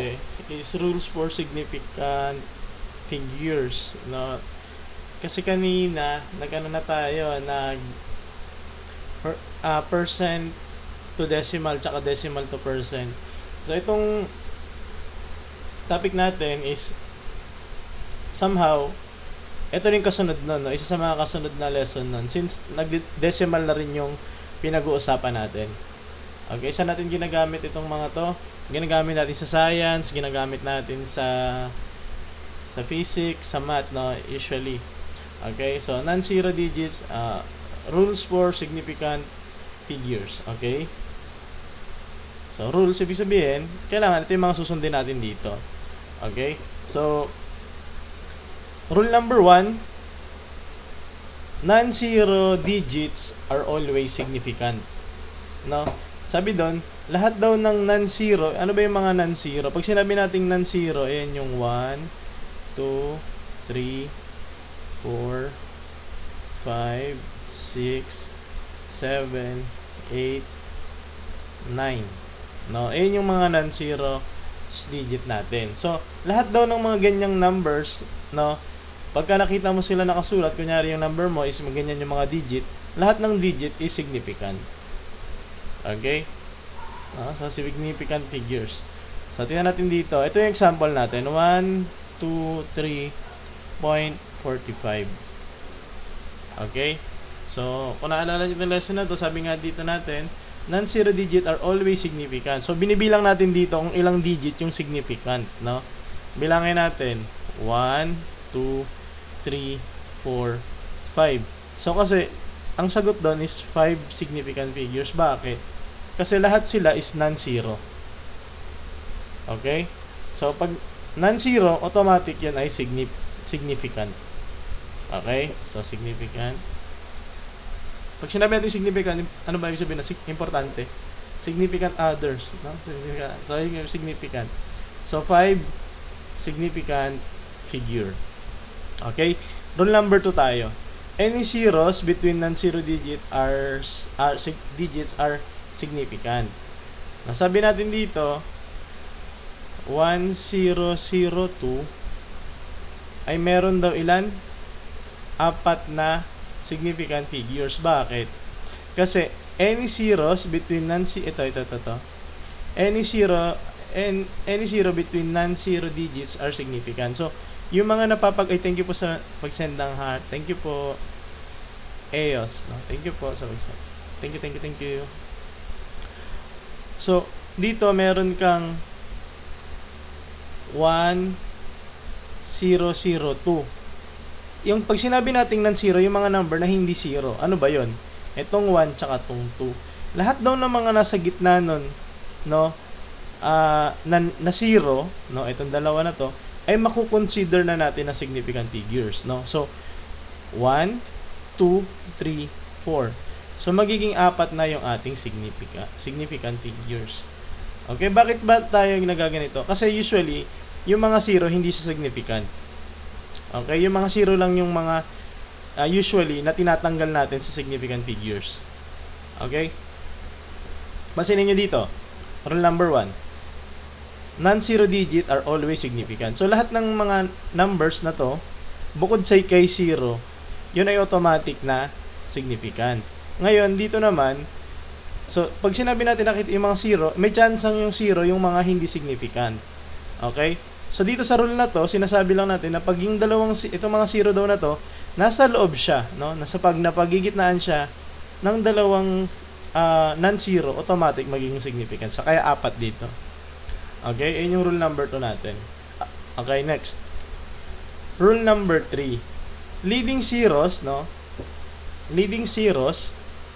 kasi is rules for significant figures, no? Kasi kanina nagano na tayo, percent to decimal tsaka decimal to percent. So itong topic natin is somehow ito rin kasunod nun, no? Isa sa mga kasunod na lesson nun since nag-decimal na rin yung pinag-uusapan natin. Okay, saan natin ginagamit itong mga to? Ginagamit natin sa science, ginagamit natin sa physics, sa math, no? Usually. Okay, so non-zero digits, rules for significant figures. Okay, so rules, ibig sabihin, kailangan ito yung mga susundin natin dito. Okay, so rule number 1, non-zero digits are always significant. No? Sabi doon, lahat daw ng non-zero, ano ba yung mga non-zero? Pag sinabi nating non-zero, ayan yung 1, 2, 3, 4, 5, 6, 7, 8, 9. No? Ayan yung mga non-zero digit natin. So, lahat daw ng mga ganyang numbers, no? Pagka nakita mo sila nakasulat, kunyari yung number mo is ganyan yung mga digit, lahat ng digit is significant. Okay? So, significant figures. So, tingnan natin dito. Ito yung example natin. 1, 2, 3.45. Okay? So, kung naalala nyo yung lesson na to, sabi nga dito natin, non-zero digit are always significant. So, binibilang natin dito kung ilang digit yung significant. No? Bilangin natin. 1, 2, 3, 4, 5. So, kasi, ang sagot doon is 5 significant figures. Bakit? Kasi lahat sila is non-zero. Okay? So, pag non-zero, automatic yun ay significant. Okay? So, significant. Pag sinabi natin significant, ano ba ibig sabihin na importante? Significant others. No? Significant. So, significant. So, 5 significant figure. Okay? Rule number 2 tayo. Any zeros between non-zero digits are significant. Nasabi natin dito, 1002 ay meron daw ilan? 4 na significant figures. Bakit? Kasi any zeros between any zero between non-zero digits are significant. So, yung mga thank you po sa pag-send ng heart. Thank you po, Eos. No? Thank you po sa pag-send. Thank you. So, dito meron kang 1002. Yung pag sinabi nating non-zero, yung mga number na hindi zero, ano ba yon? Itong 1 tsaka itong 2. Lahat daw ng mga nasa gitna nun, no, na zero, no, itong dalawa na to, ay makukonsider na natin na significant figures, no? So, 1, 2, 3, 4. So, magiging 4 na yung ating significant figures. Okay, bakit ba tayo nagaganito? Kasi usually, yung mga zero, hindi siya significant. Okay, yung mga zero lang yung mga usually na tinatanggal natin sa significant figures. Okay? Pansinin nyo dito. Rule number 1. Non-zero digit are always significant. So, lahat ng mga numbers na to, bukod sa kay zero, yun ay automatic na significant. Ngayon, dito naman, so, pag sinabi natin nakita yung mga zero, may chance yung zero yung mga hindi significant. Okay? So, dito sa rule na to, sinasabi lang natin na pag yung itong mga zero daw na to, nasa loob siya, no? Napagigitnaan siya ng dalawang non-zero, automatic magiging significant. So, kaya 4 dito. Okay, yun yung rule number 2 natin. Okay, next. Rule number 3. Leading zeros, no? Leading zeros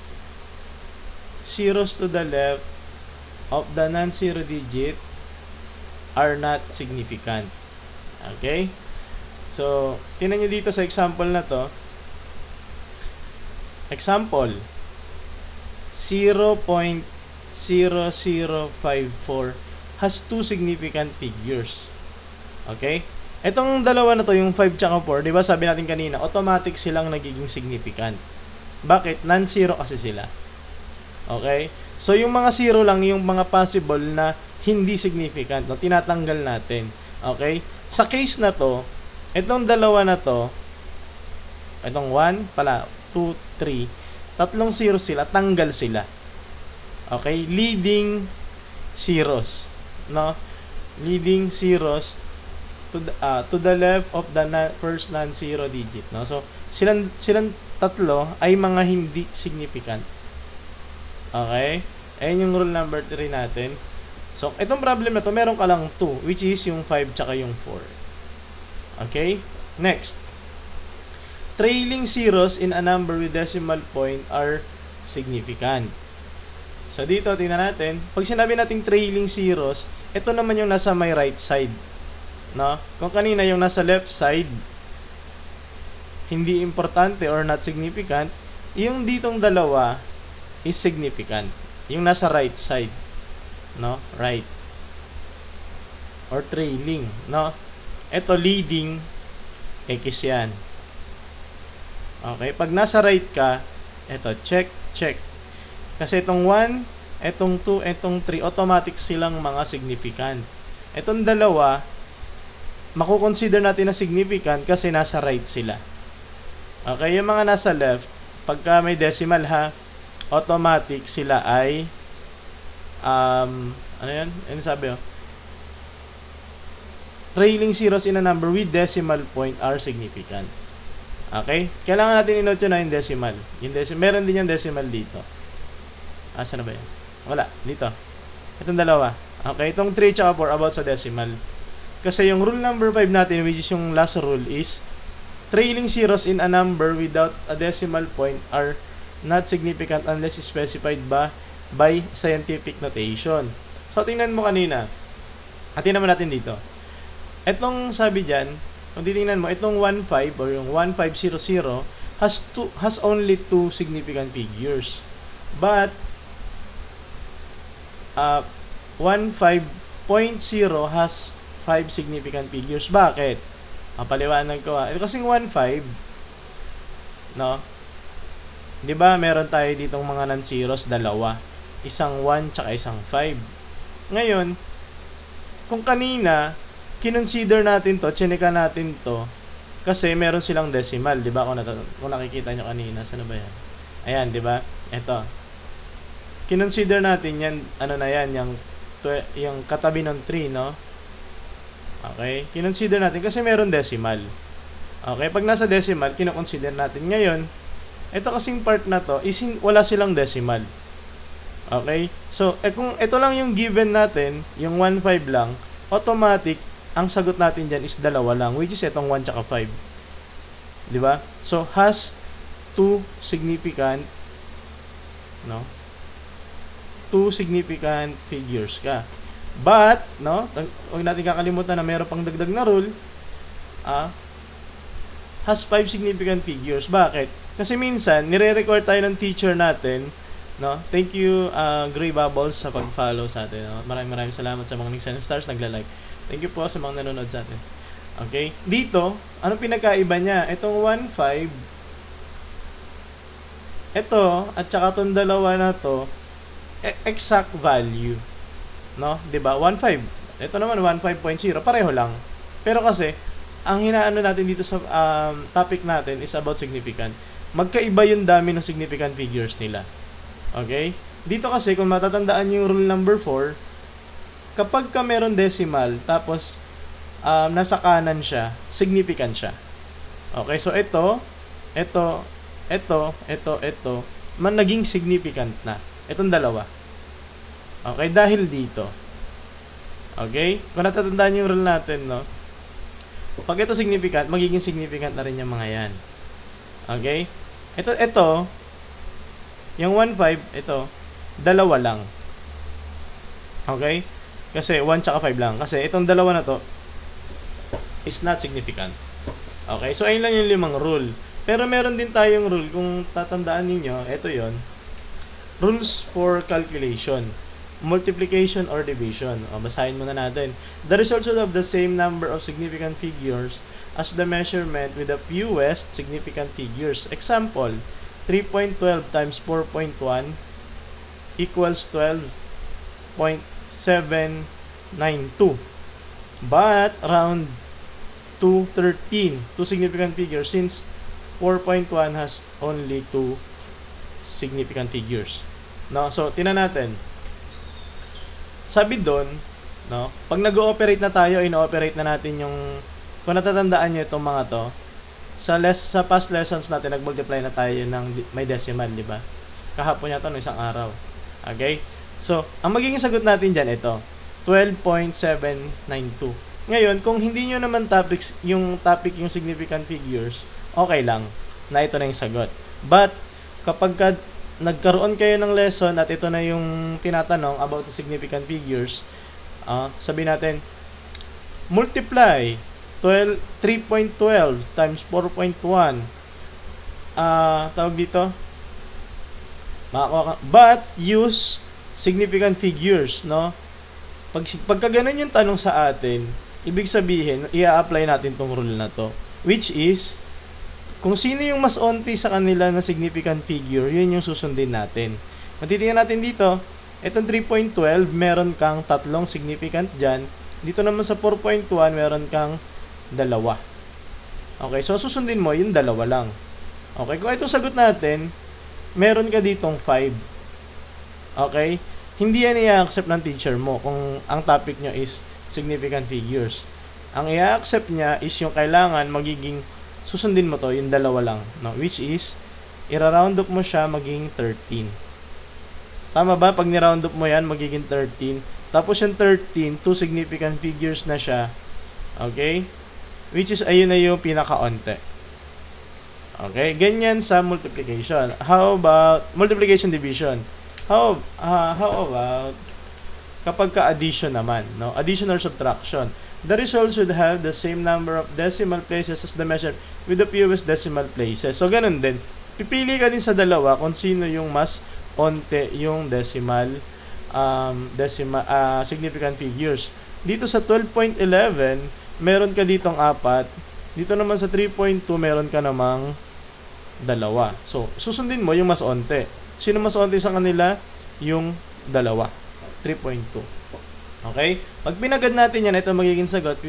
to the left of the non-zero digit are not significant. Okay? So, tingnan nyo dito sa example na to. Example, 0.0054 has 2 significant figures. Okay? Itong dalawa na to, yung 5 tsaka 4, di ba sabi natin kanina, automatic silang nagiging significant. Bakit? Non-zero kasi sila. Okay? So, yung mga zero lang, yung mga possible na hindi significant, no? Tinatanggal natin. Okay? Sa case na to, itong dalawa na to, itong 1 pala, 2, 3, tatlong zeros sila, tanggal sila. Okay? Leading zeros, no? Leading zeros to the left of the first non-zero digit, no? So, silang tatlo ay mga hindi significant. Okay? Ayun yung rule number 3 natin. So, itong problem na to, meron ka lang 2, which is yung 5 tsaka yung 4. Okay? Next. Trailing zeros in a number with decimal point are significant. So, dito, tingnan natin. Pag sinabi nating trailing zeros, ito naman yung nasa my right side. No? Kung kanina yung nasa left side, hindi importante or not significant, yung ditong dalawa is significant. Yung nasa right side. No? Right. Or trailing. No? Ito, leading, X yan. Okay? Pag nasa right ka, ito, check, check. Kasi itong 1, itong 2, itong 3, automatic silang mga significant. Itong dalawa, makukonsider natin na significant kasi nasa right sila. Okay? Yung mga nasa left, pagka may decimal ha, automatic sila ay ano yan? Ano sabi oh? Trailing zeros in a number with decimal point are significant. Okay? Kailangan natin i-note yun na yung decimal. Meron din yung decimal dito. Saan na ba yan? Wala. Dito. Itong dalawa. Okay? Itong 3 tsaka 4 about sa decimal. Kasi yung rule number 5 natin, which is yung last rule, is trailing zeros in a number without a decimal point are not significant unless specified by scientific notation. So, tingnan mo kanina. At tingnan naman natin dito. Itong sabi dyan, kung titingnan mo, itong 1,5 or yung 1,500 has only 2 significant figures. But 1,500 has 5 significant figures. Bakit? Paliwanag ko Ito kasing 1,500, no? 'Di ba? Meron tayo ditong mga non-zeros, dalawa. Isang 1 tsaka isang 5. Ngayon, kung kanina kinonsider natin to, chinika natin to, kasi meron silang decimal, 'di ba? Kung nakikita nyo kanina, saan ba 'yan? Ayan, 'di ba? Ito. Kinonsider natin 'yan, ano na 'yan, yung katabi ng 3, no? Okay? Kinonsider natin kasi meron decimal. Okay? Pag nasa decimal, kinoconsider natin. Ngayon, ito kasing part na to, wala silang decimal. Okay? So, kung ito lang yung given natin, yung 1,500 lang, automatic, ang sagot natin dyan is dalawa lang, which is itong 1 tsaka 5. Diba? So, has 2 significant, no? 2 significant figures ka. But, no, huwag natin kakalimutan na mayroon pang dagdag na rule, has 5 significant figures. Bakit? Kasi minsan, nire-record tayo ng teacher natin, no? Thank you, Gray Bubbles, sa pag-follow sa atin. No? Maraming salamat sa mga nag-send stars, nagla-like. Thank you po sa mga nanonood sa atin. Okay? Dito, ano pinagkaiba niya? Itong 1,500, ito, at saka itong dalawa na to, exact value. No? 'Di ba? 1,500. Ito naman 1,500, pareho lang. Pero kasi ang hinaano natin dito sa topic natin is about significant. Magkaiba yung dami ng significant figures nila. Okay? Dito kasi kung matatandaan yung rule number 4, kapag ka meron decimal tapos nasa kanan siya, significant siya. Okay? So ito naging significant na. Itong dalawa. Okay, dahil dito. Okay? Kung natatandaan yung rule natin, no? Pag ito significant, magiging significant na rin yung mga yan. Okay? Ito, yung 1,500, ito, dalawa lang. Okay? Kasi 1 tsaka 5 lang. Kasi itong dalawa na to is not significant. Okay? So, ayun lang yung 5 rule. Pero meron din tayong rule, kung tatandaan ninyo, ito yon, rules for calculation. Multiplication or division. Basahin muna natin. The results of the same number of significant figures as the measurement with the fewest significant figures. Example, 3.12 times 4.1 equals 12.6 But round to 13, two significant figures, since 4.1 has only two significant figures. No? So, tingnan natin. Sabi doon, no, pag nag-ooperate na tayo, ino-operate na natin yung, kung natatandaan nyo itong mga to, sa past lessons natin, nag-multiply na tayo ng may decimal, di ba? Kahapon yata, no, isang araw. Okay? So, ang magiging sagot natin dyan, ito, 12.792. Ngayon, kung hindi nyo naman topic yung significant figures, okay lang, na ito na yung sagot. But, kapag nagkaroon kayo ng lesson at ito na yung tinatanong about the significant figures, sabi natin, multiply 3.12 times 4.1. Tawag dito, but use significant figures, no? Pagka ganun yung tanong sa atin, ibig sabihin, i-apply natin tong rule na to, which is, kung sino yung mas onti sa kanila na significant figure, yun yung susundin natin. Matitingnan natin dito, itong 3.12, meron kang tatlong significant dyan. Dito naman sa 4.1, meron kang dalawa. Okay, so susundin mo, yung dalawa lang. Okay, kung itong sagot natin, meron ka ditong 5. Okay, hindi yan i-accept ng teacher mo kung ang topic nyo is significant figures. Ang i-accept niya is yung kailangan magiging susundin mo to, yung dalawa lang, no? Which is, i-round up mo siya maging 13. Tama ba? Pag ni-round up mo yan, magiging 13. Tapos yung 13, two significant figures na siya. Okay? Which is, ayun na yung pinaka-onte. Okay? Ganyan sa multiplication. How about multiplication division? How about kapag ka-addition naman, no? Addition or subtraction. The result should have the same number of decimal places as the measure with the fewest decimal places. So, ganun din. Pipili ka din sa dalawa kung sino yung mas onte yung significant figures. Dito sa 12.11, meron ka ditong 4. Dito naman sa 3.2, meron ka namang 2. So, susundin mo yung mas onte. Sino mas onte sa kanila? Yung 2. 3.2. Okay? Pag pinagad natin yan, ito magiging sagot,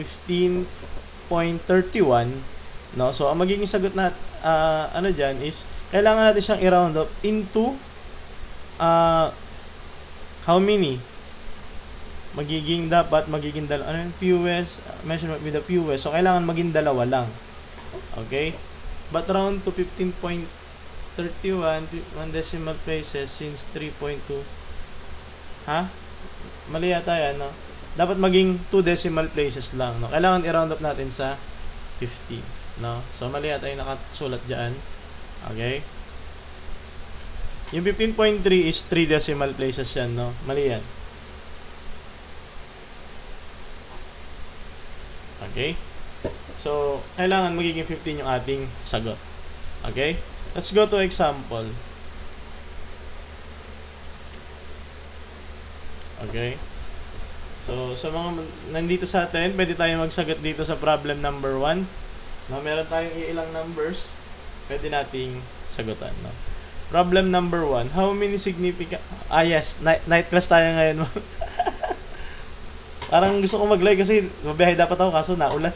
15.31. No? So, ang magiging sagot na, ano dyan is, kailangan natin siyang i-round up into, how many? Dapat magiging dalawa. Ano yung fewest? Measurement with the fewest. So, kailangan maging dalawa lang. Okay? But round to 15.31, 1 decimal places since 3.2. Ha? Mali yata yan, no? Dapat maging 2 decimal places lang, no? Kailangan i-round up natin sa 15, no? So, mali yata yung nakasulat dyan. Okay? Yung 15.3 is 3 decimal places yan, no? Mali yan. Okay? So, kailangan magiging 15 yung ating sagot. Okay? Let's go to example. Okay? So, sa mga nandito sa atin, pwede tayong magsagot dito sa problem number 1. No, meron tayong ilang numbers, pwede nating sagutan, no? Problem number 1, how many significant... yes, night class tayo ngayon. Parang gusto ko mag-live kasi mabiyahe dapat ako, kaso naulan.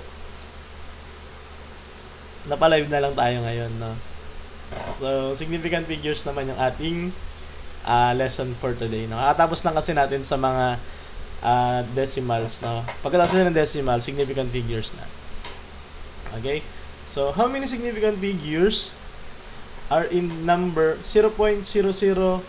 Napalive na lang tayo ngayon, no? So, significant figures naman yung ating lesson for today, no? Kakatapos lang kasi natin sa mga decimals, no? Pagkatapos ng decimal, significant figures na. Okay? So, how many significant figures are in number 0.00250?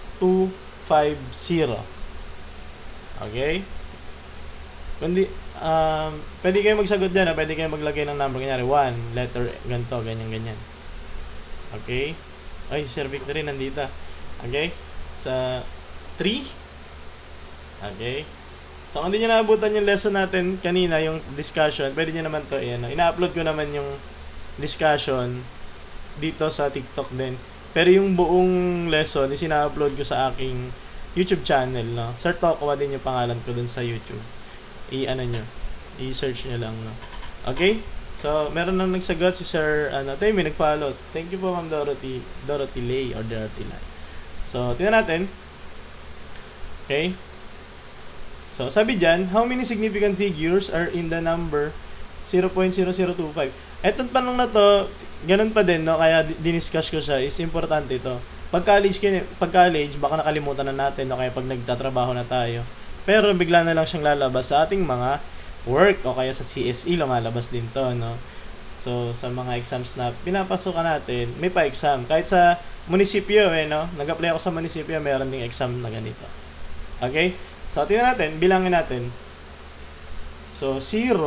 Okay? Kundi, pwede kayo magsagot dyan, pwede kayo maglagay ng number, kanyari 1, letter, ganito, ganyan. Okay? Ay, Sir Victory nandito. Okay? Sa 3. Okay? So, kung hindi nyo naabutan yung lesson natin kanina, yung discussion, pwede nyo naman to, ina-upload ko naman yung discussion dito sa TikTok din. Pero yung buong lesson, isina-upload ko sa aking YouTube channel, no? Sir Tokwa din yung pangalan ko dun sa YouTube. I-search nyo lang, no? Okay? So, meron nang nagsagot si Sir, Temi, nag-follow. Thank you po, Ma'am Dorothy Lay or Dorothy Lay. So, tingnan natin. Okay? So, sabi dyan, how many significant figures are in the number 0.0025? Eto tanong na to, ganun pa din, no? Kaya diniscuss ko siya, is importante ito. Pag college, baka nakalimutan na natin, no? Kaya pag nagtatrabaho na tayo. Pero bigla na lang siyang lalabas sa ating mga work, o kaya sa CSE, lumalabas din to, no? So, sa mga exams na pinapasukan natin, may pa-exam. Kahit sa munisipyo, no? Nag-apply ako sa munisipyo, meron ding exam na ganito. Okay? So, tingnan natin, bilangin natin. So,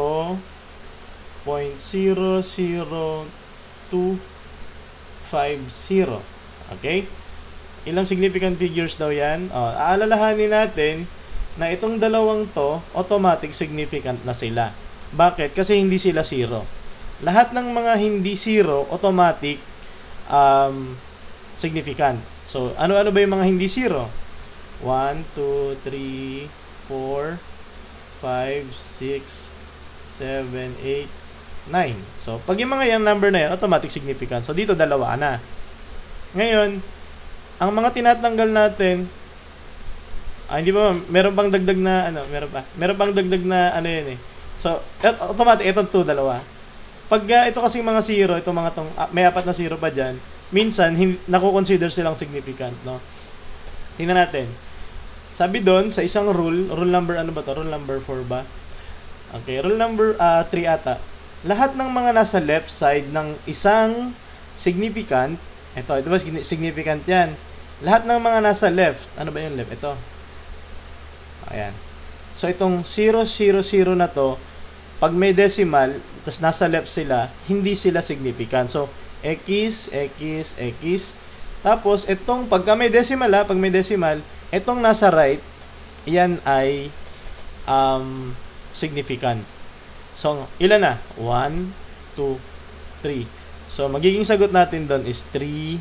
0.00250. Okay? Ilang significant figures daw yan? Aalalahanin natin na itong dalawang to, automatic significant na sila. Bakit? Kasi hindi sila zero. Lahat ng mga hindi zero, automatic significant. So, ano-ano ba yung mga hindi zero? 1, 2, 3, 4, 5, 6, 7, 8, 9. So, pag yung mga yung number na yan, automatic significant. So, dito dalawa na. Ngayon, ang mga tinatanggal natin, hindi ba, meron pang dagdag na, meron pang dagdag na, yan eh. So, automatic, itong 2, dalawa. Pag ito kasing mga zero, itong mga may 4 na zero pa dyan, minsan, nakukonsider silang significant, no? Tingnan natin. Sabi doon, sa isang rule number, ano ba to? Rule number 4 ba? Okay, rule number 3 ata. Lahat ng mga nasa left side ng isang significant, ito ba significant yan? Lahat ng mga nasa left, ano ba yung left? Ito. Ayan. So, itong 0, 0, 0 na to, pag may decimal, tas nasa left sila, hindi sila significant. So, X, X, X. Tapos, itong, pag may decimal, itong nasa right, yan ay significant. So, ilan na? 1, 2, 3. So, magiging sagot natin doon is 3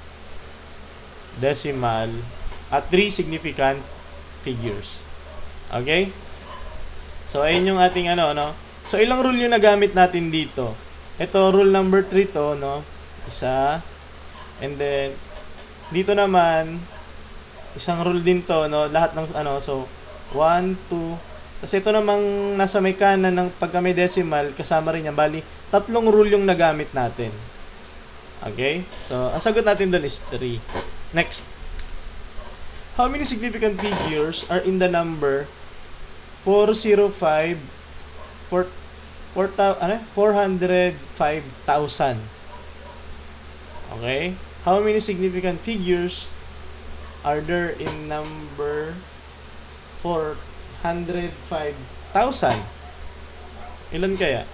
decimal at 3 significant figures. Okay? So, ayun yung ating So, ilang rule yung nagamit natin dito? Ito, rule number 3 to, no? Isa. And then, dito naman, isang rule din to, no? Lahat ng, so, 1, 2, kasi ito namang nasa may kanan ng pagka may decimal, kasama rin yan. Bali, 3 rule yung nagamit natin. Okay? So, ang sagot natin doon is 3. Next. How many significant figures are in the number 405,000? Okay? How many significant figures are there in number 405,000? Ilan kaya?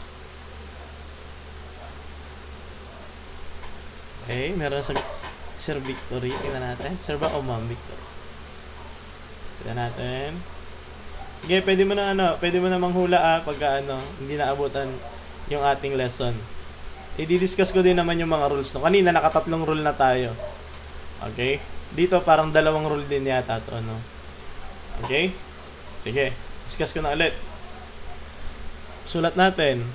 Okay, meron sa Sir Victory. Tingnan natin. Sir ba o Ma'am Victory? Tingnan natin. Sige, pwede mo na manghula pagka hindi naabutan yung ating lesson. I-discuss ko din naman yung mga rules. No? Kanina, nakatatlong rule na tayo. Okay? Dito, parang 2 rule din yata to, no? Okay? Sige, discuss ko na ulit. Sulat natin.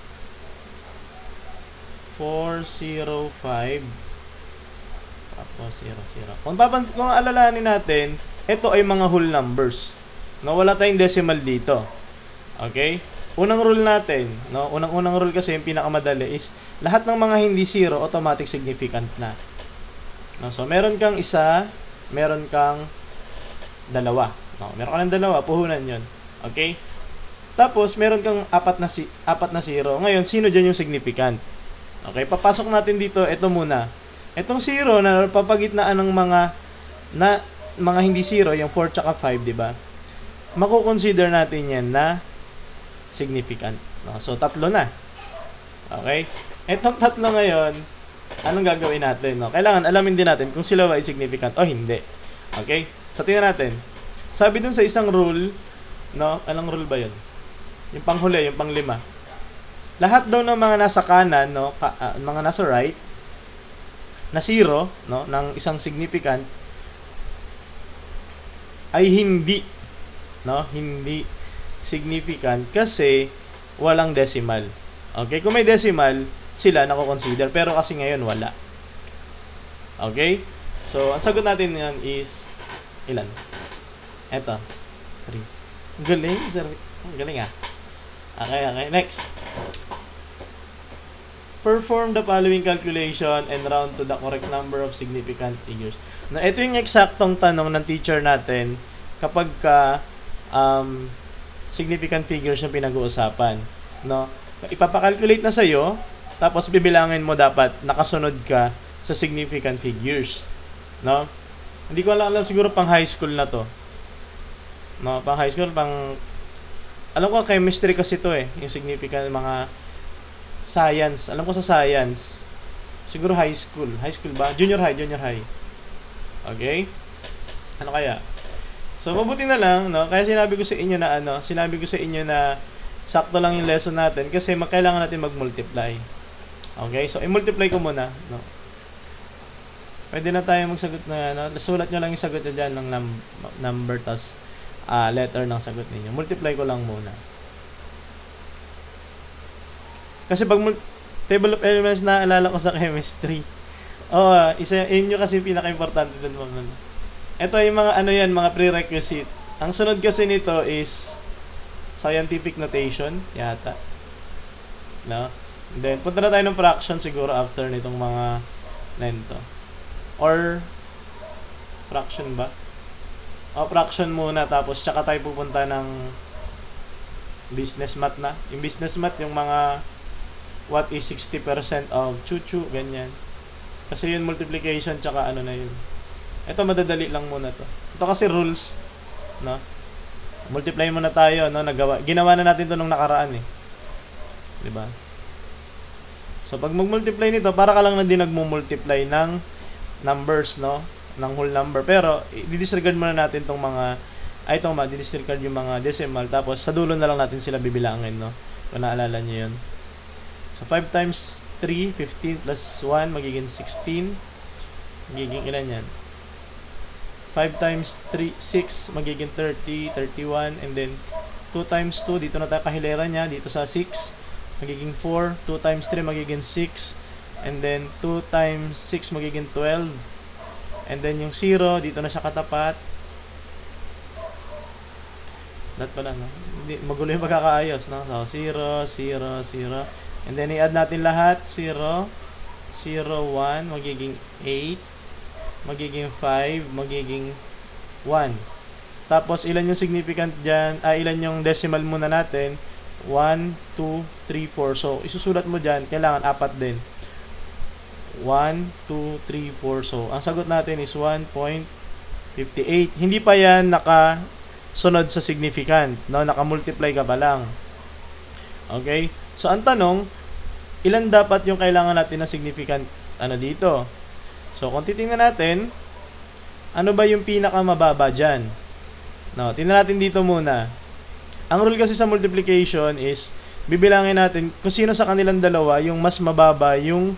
405. Tapos 00. Kung alalahanin natin, ito ay mga whole numbers. No, wala tayong decimal dito. Okay? Unang rule natin, no? Unang rule kasi yung pinakamadali is lahat ng mga hindi zero automatic significant na. No, so meron kang isa, meron kang dalawa. No, meron ka ng dalawa, puhunan 'yon. Okay? Tapos meron kang apat na zero. Ngayon, sino diyan yung significant? Okay, papasok natin dito, ito muna. Itong zero na papagitnaan ng mga hindi zero, yung 4 tsaka 5, di ba? Mako-consider natin yan na significant. No? So, 3 na. Okay? Itong 3 ngayon, anong gagawin natin? No? Kailangan alamin din natin kung sila ba ay significant o hindi. Okay? So, tingnan natin. Sabi dun sa isang rule, no? Anong rule ba yun? Yung panghuli, yung panglima. Lahat daw ng mga nasa kanan, no? Mga nasa right, na zero, no? Ng isang significant, ay hindi, no? Hindi significant kasi walang decimal. Okay? Kung may decimal, sila nako-consider. Pero kasi ngayon, wala. Okay? So, ang sagot natin yan is, ilan? Eto, 3. Galing, sir. Galing ah. Okay, next. Perform the following calculation and round to the correct number of significant figures. Na ito yung eksaktong tanong ng teacher natin kapag significant figures yung pinag-uusapan, no? Ipapakalculate na sa'yo, tapos bibilangin mo dapat nakasunod ka sa significant figures, no? Hindi ko alam siguro pang high school na to. No, pang high school, alam ko chemistry kasi to yung significant mga science. Alam ko sa science. Siguro high school. High school ba? Junior high. Okay? Ano kaya? So, mabuti na lang, no? Kaya sinabi ko sa inyo na sakto lang yung lesson natin kasi kailangan natin mag-multiply. Okay? So, i-multiply ko muna, no? Pwede na tayo magsagot na, sulat nyo lang yung sagot nyo dyan ng number, tas letter ng sagot ninyo. Multiply ko lang muna. Kasi pag table of elements naalala ko sa chemistry. Yun yung kasi pinaka-importante dun mo. Ito yung mga mga prerequisite. Ang sunod kasi nito is scientific notation yata. No? And then punta na tayo ng fraction siguro after nitong mga nito. Or fraction ba? Fraction muna tapos tsaka tayo pupunta ng business math na. Yung business math yung mga what is 60% of chuchu, ganyan. Kasi yun multiplication tsaka ano na yun. Ito madadali lang muna to. Ito kasi rules, no? Multiply muna tayo, no? Ginawa na natin to nung nakaraan 'Di ba? So pag mag-multiply nito, para ka lang na din nagmo-multiply ng numbers, no? Ng whole number. Pero i-disregard muna natin tong mga di-disregard yung mga decimal tapos sa dulo na lang natin sila bibilangin, no? Kung naalala niyo 'yun. So, 5 times 3, 15 plus 1, magiging 16. Magiging ilan yan? 5 times 3, 6, magiging 30, 31. And then, 2 times 2, dito na tayo kahilera niya, dito sa 6. Magiging 4. 2 times 3, magiging 6. And then, 2 times 6, magiging 12. And then, yung 0, dito na siya katapat. Lahat pala, no? Magulo yung pagkakaayos, no? So, 0, 0, 0. And then, i-add natin lahat. 0, 0, 1, magiging 8, magiging 5, magiging 1. Tapos, ilan yung significant dyan? Ilan yung decimal muna natin? 1, 2, 3, 4. So, isusulat mo dyan. Kailangan 4 din. 1, 2, 3, 4. So, ang sagot natin is 1.58. Hindi pa yan nakasunod sa significant. No? Naka-multiply ka pa lang. Okay? So, ang tanong, ilan dapat yung kailangan natin na significant dito? So, kung titingnan natin, ano ba yung pinakamababa dyan? No, tingnan natin dito muna. Ang rule kasi sa multiplication is, bibilangin natin kung sino sa kanilang dalawa yung mas mababa yung,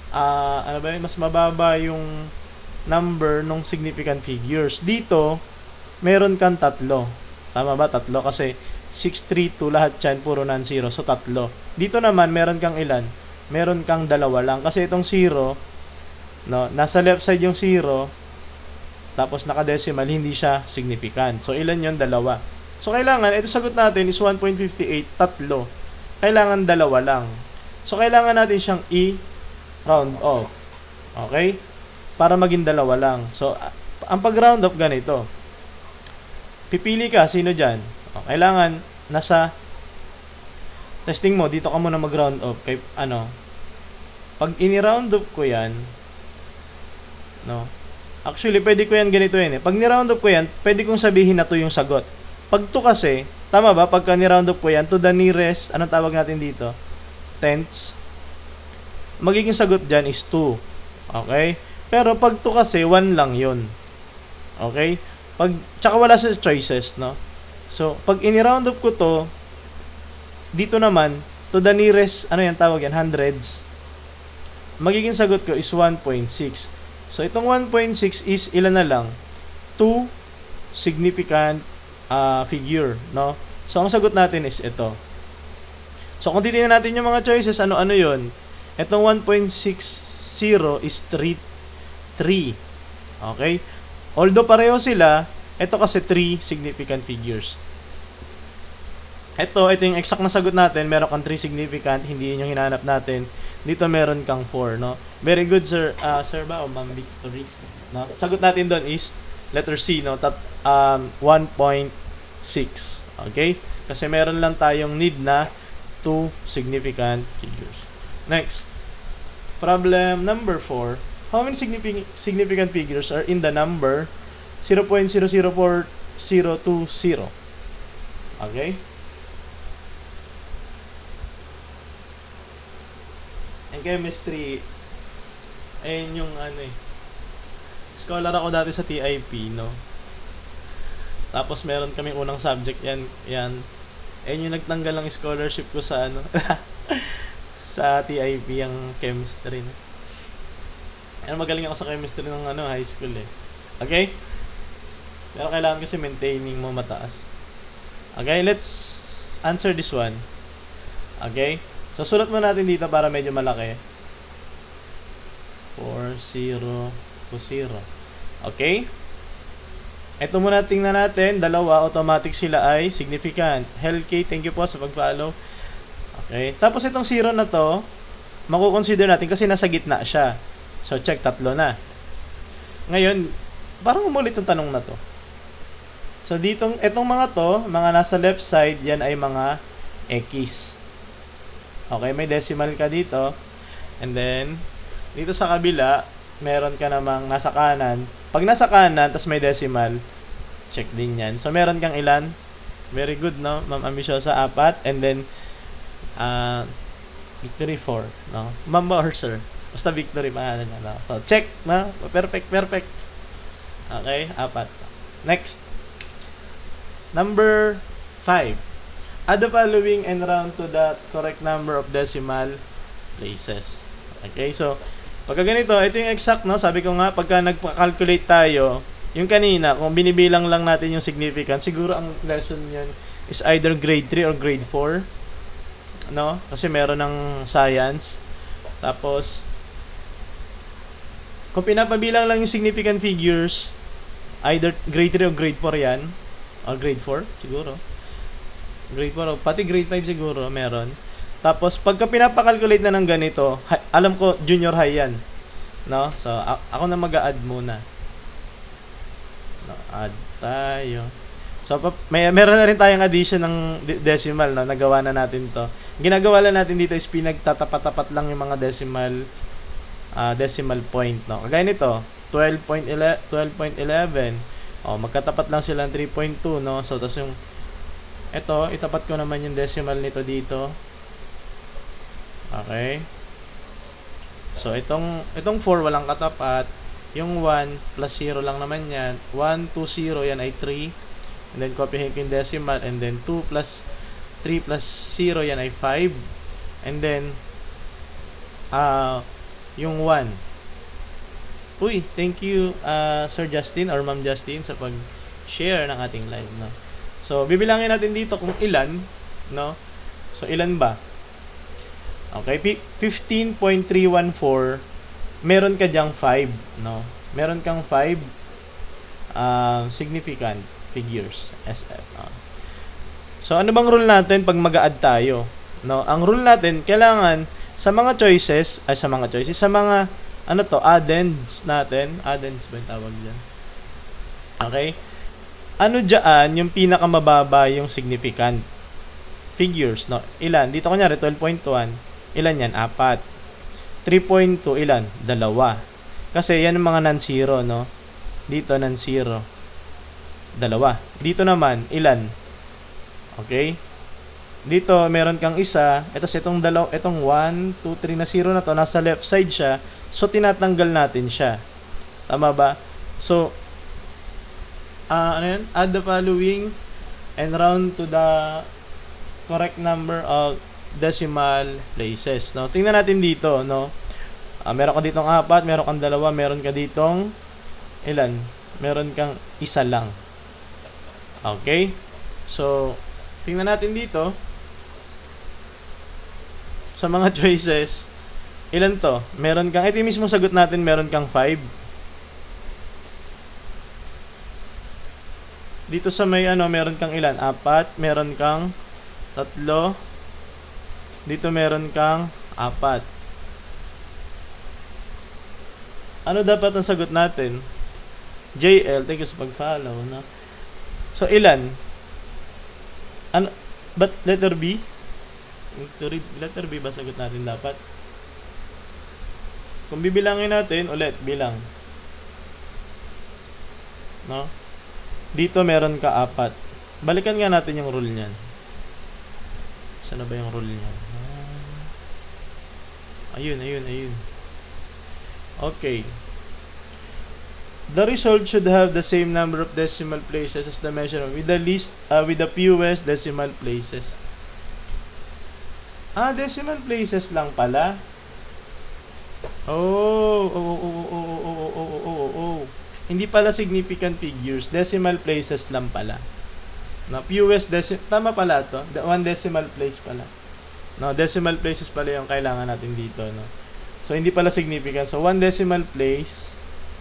mas mababa yung number ng significant figures. Dito, meron kang 3. Tama ba? 3 kasi 6, 3, 2, lahat yan, puro non-zero. So, 3. Dito naman, meron kang ilan? Meron kang 2 lang. Kasi itong 0, no, nasa left side yung 0, tapos naka-decimal, hindi siya significant. So, ilan yun? 2. So, kailangan, ito sagot natin is 1.58, 3. Kailangan 2 lang. So, kailangan natin siyang i-round off. Okay? Para maging 2 lang. So, ang pag-round off ganito. Pipili ka, sino dyan? Kailangan nasa testing mo, dito ka muna mag-round off kay pag ini-round off ko yan, no, actually pwede ko yan ganito pag ni-round off ko yan, pwede kong sabihin na to yung sagot. Pag to kasi, tama ba, pagka ni-round off ko yan to the nearest, anong tawag natin dito, tenths, magiging sagot dyan is 2. Okay? Pero pag to kasi 1 lang yun. Okay? Tsaka wala sa choices, no? So, pag ini-round up ko to, dito naman, to the nearest, tawag yan, hundreds, magiging sagot ko is 1.6. So, itong 1.6 is ilan na lang? 2 significant figure, no? So, ang sagot natin is ito. So, kung titingnan natin yung mga choices, ano-ano yun? Itong 1.60 is 3. Okay? Although pareho sila, ito kasi 3 significant figures. Ito yung exact na sagot natin. Meron kang 3 significant, hindi yun yung hinanap natin. Dito meron kang 4, no? Very good, sir. Sir ba o Ma'am Victory? No? Sagot natin doon is letter C, no? 1.6. Okay? Kasi meron lang tayong need na 2 significant figures. Next. Problem number 4. How many significant figures are in the number 0.004020? Okay? In chemistry, ayun yung scholar ako dati sa TIP, no? Tapos meron kaming unang subject yan. Ayun yung nagtanggal ng scholarship ko sa sa TIP, yung chemistry, no? Magaling ako sa chemistry ng high school eh. Okay? Pero kailangan kasi maintaining mo mataas. Okay, let's answer this one. Okay? So, sulat mo natin dito para medyo malaki. 4020. Okay? Ito muna tingnan natin. Dalawa, automatic sila ay significant. Helkay, thank you po sa pag-follow. Okay? Tapos itong 0 na to, makukonsider natin kasi nasa gitna siya. So, check, 3 na. Ngayon, parang umulit ang tanong na to. So, itong mga to, mga nasa left side, yan ay mga X. Okay, may decimal ka dito. And then, dito sa kabila, meron ka namang nasa kanan. Pag nasa kanan, tas may decimal, check din yan. So, meron kang ilan? Very good, no? Ma'am Ambisyosa, 4. And then, Victory 4. No? Ma'am or sir? Basta Victory, pangalan niya. No? So, check. No? Perfect. Okay, 4. Next. Number 5. Add the following and round to the correct number of decimal places. Okay, so pagka ganito, ito yung exact, no? Sabi ko nga, pagka nagpa-calculate tayo, yung kanina, kung binibilang lang natin yung significant, siguro ang lesson yun is either grade 3 or grade 4. No? Kasi meron ng science. Tapos, kung pinapabilang lang yung significant figures, either grade 3 or grade 4 yan. O grade 4, siguro. Grade 4, pati grade 5 siguro, meron. Tapos, pagka pinapakalculate na ng ganito, alam ko, junior high yan. No? So, ako na mag-a-add muna. No, add tayo. So, meron na rin tayong addition ng decimal, no? Nagawa na natin to. Ginagawa lang natin dito is pinagtatapat-tapat lang yung mga decimal point, no? Kagaya nito, 12.11. Oh, magkatapat lang sila ng 3.2, no? So, tapos yung ito, itapat ko naman yung decimal nito dito. Okay. So, itong 4 walang katapat. Yung 1 plus 0 lang naman yan. 1, 2, 0, yan ay 3. And then, copyhin ko yung decimal. And then, 2 plus 3 plus 0, yan ay 5. And then, yung 1. Uy, thank you Sir Justin or Ma'am Justin sa pag-share ng ating live, no. So, bibilangin natin dito kung ilan, no. So, ilan ba? Okay, 15.314 meron ka diyang 5, no. Meron kang 5 significant figures, SF. No? So, ano bang rule natin pag mag-a-add tayo? No, ang rule natin kailangan sa mga addends natin. Addends ba yung tawag dyan? Okay? Ano dyan yung pinakamababa yung significant figures, no? Ilan? Dito kunyari, 12.1. Ilan yan? 4. 3.2, ilan? 2. Kasi yan yung mga non-zero, no? Dito, non-zero. 2. Dito naman, ilan? Okay? Dito, meron kang isa. Itong 1, 2, 3 na 0 na to, nasa left side siya. So, tinatanggal natin siya. Tama ba? So, add the following and round to the correct number of decimal places. No? Tingnan natin dito, no? Meron ka ditong 4, meron kang 2, meron ka ditong ilan? Meron kang isa lang. Okay? So, tingnan natin dito. Sa mga choices, ilan to? Meron kang, ito yung mismong sagot natin, meron kang 5. Dito sa may meron kang ilan? 4, meron kang 3. Dito meron kang 4. Ano dapat ang sagot natin? JL, thank you sa pag-follow, no? So, ilan? Ano? But letter B? Letter B ba sagot natin dapat? Kung bibilangin natin, ulit, bilang. No? Dito meron ka 4. Balikan nga natin yung rule niyan. Saan na ba yung rule niyan? Ayun. Okay. The result should have the same number of decimal places as the measurement with the fewest decimal places. Decimal places lang pala. Hindi pala significant figures, decimal places lang pala. No, fewest tama pala to. 1 decimal place pala. No, decimal places pala yung kailangan natin dito, no. So hindi pala significant. So 1 decimal place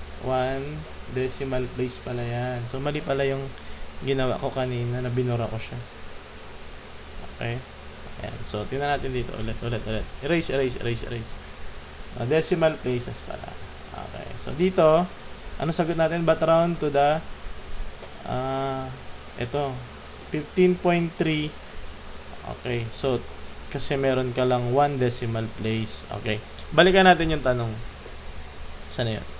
pala yan. So mali pala yung ginawa ko kanina na binura ko siya. Okay? Ayan. So tingnan natin dito ulit. Erase. Decimal places pala. Okay. So dito, ano sagot natin? But round to the ito 15.3. Okay. So kasi meron ka lang 1 decimal place. Okay. Balikan natin yung tanong. Saan na yun?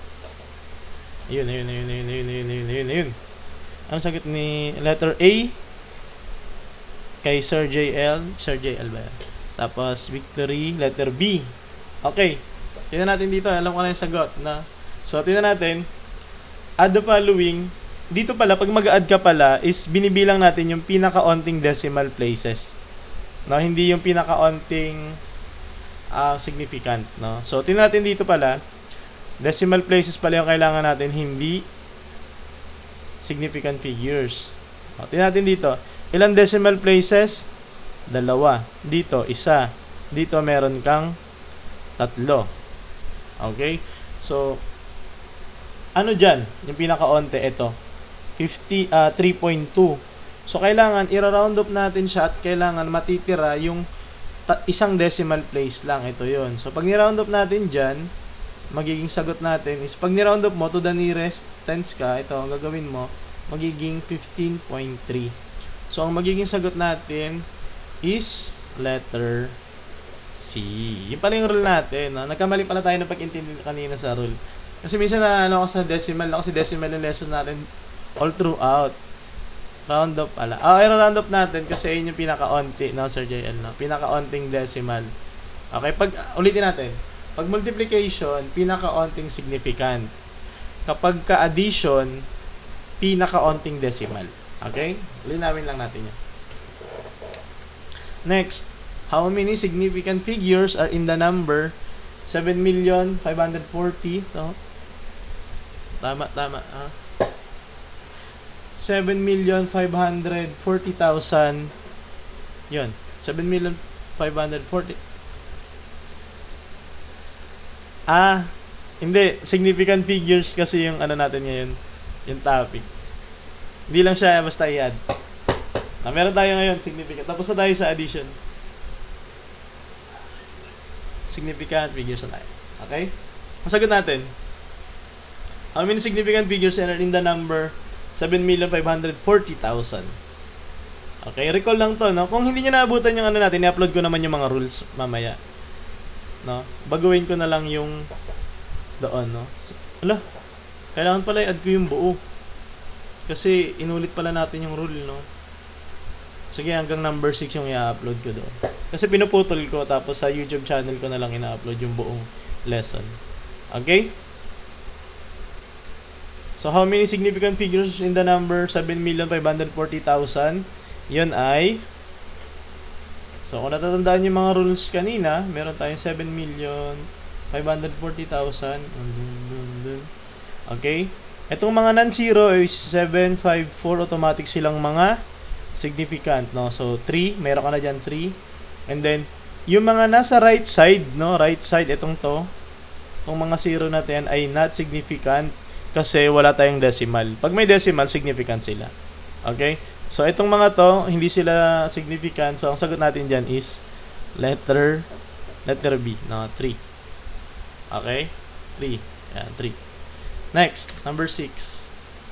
Ayun. Ano sagot ni letter A? Kay Sir JL. Sir JL ba yan? Tapos, Victory, letter B. Okay. Tingnan natin dito. Alam ko na yung sagot. Na. So, tingnan natin. Add the following. Dito pala, pag mag-add ka pala, is binibilang natin yung pinaka-onting decimal places. No? Hindi yung pinaka-onting significant. No? So, tingnan natin dito pala. Decimal places pala yung kailangan natin, hindi significant figures. O, tingnan natin dito. Ilang decimal places? 2. Dito, 1. Dito, meron kang 3. Okay? So, ano dyan? Yung pinaka-onte, ito. 3.2. So, kailangan, i-round up natin siya at kailangan matitira yung isang decimal place lang. Ito yon. So, pag ni-round up natin dyan, magiging sagot natin is, pag ni-round up mo to the nearest tens ka, ito, ang gagawin mo, magiging 15.3. So, ang magiging sagot natin is letter C. Yung pala yung rule natin. No? Nagkamali pala tayo ng pag-intindi kanina sa rule. Kasi minsan na ako sa decimal, yung lesson natin all throughout. Round up pala. I-round up natin kasi yun yung pinaka-onti, no, Sir JL, no? Pinaka-onting decimal. Okay, ulitin natin. Pag multiplication, pinaka-onting significant. Kapag ka-addition, pinaka-onting decimal. Okay? Linawin lang natin yan. Next, how many significant figures are in the number 7,540,000? Ito. Tama. 7,540,000. Yun. 7,540,000. Hindi. Significant figures kasi yung ano natin ngayon. Yung topic. Hindi lang siya basta i-add. Meron tayo ngayon, significant. Tapos na tayo sa addition. Significant figures na tayo. Okay? Ang sagot natin. How many significant figures are in the number 7,540,000? Okay, recall lang to, no? Kung hindi nyo naabutan yung ano natin, i-upload ko naman yung mga rules mamaya. No? Baguhin ko na lang yung doon, no? Kailangan pala i-add ko yung buo. Kasi inulit pala natin yung rule, no? Sige, hanggang number 6 yung i-upload ko doon. Kasi pinuputol ko, tapos sa YouTube channel ko na lang ina-upload yung buong lesson. Okay? So, how many significant figures in the number 7,540,000? Yun ay... So, kung natatandaan yung mga rules kanina, meron tayong 7,540,000. Okay? Itong mga non-zero is 754, automatic silang mga significant, no? So, 3, meron ka na dyan 3. And then, yung mga nasa right side, no? Right side, itong to. Itong mga zero natin ay not significant kasi wala tayong decimal. Pag may decimal, significant sila. Okay? So, itong mga to, hindi sila significant. So, ang sagot natin dyan is letter B, no? 3. Okay? 3. Yan, 3. Next, number 6.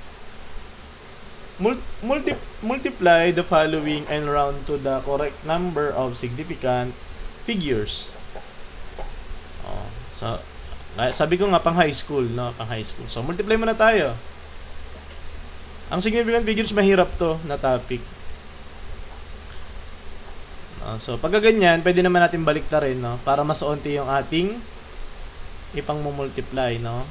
Multiply the following and round to the correct number of significant figures. Oh, so, sabi ko nga pang high school, no? Pang high school. So, multiply muna tayo. Ang significant figures, mahirap to na topic. So, pagka ganyan, pwede naman natin baliktarin, no? Para mas onti yung ating ipang-multiply, no?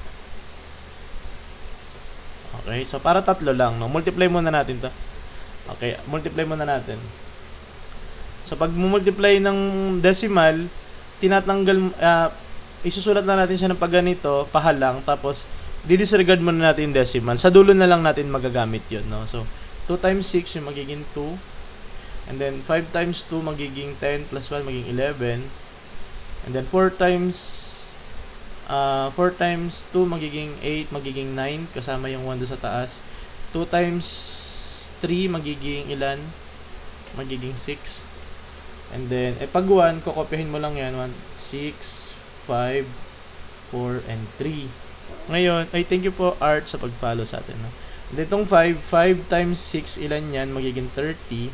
Okay, so para tatlo lang, no? Multiply muna natin to. Okay, multiply muna natin. So, pag multiply ng decimal, tinatanggal, isusulat na natin siya ng pagganito, pahalang, tapos, didisregard muna natin yung decimal. Sa dulo na lang natin magagamit yun, no? So, 2 times 6 yung magiging 2. And then, 5 times 2 magiging 10 plus 1 magiging 11. And then, 4 times 2 magiging 8, magiging 9, kasama yung 1 doon sa taas. 2 times 3 magiging ilan? Magiging 6. And then, pag 1, kokopyahin mo lang yan. 1, 6, 5, 4, and 3. Ngayon, thank you po, Art, sa pag-follow sa atin. No? And then, itong 5 times 6, ilan yan? Magiging 30.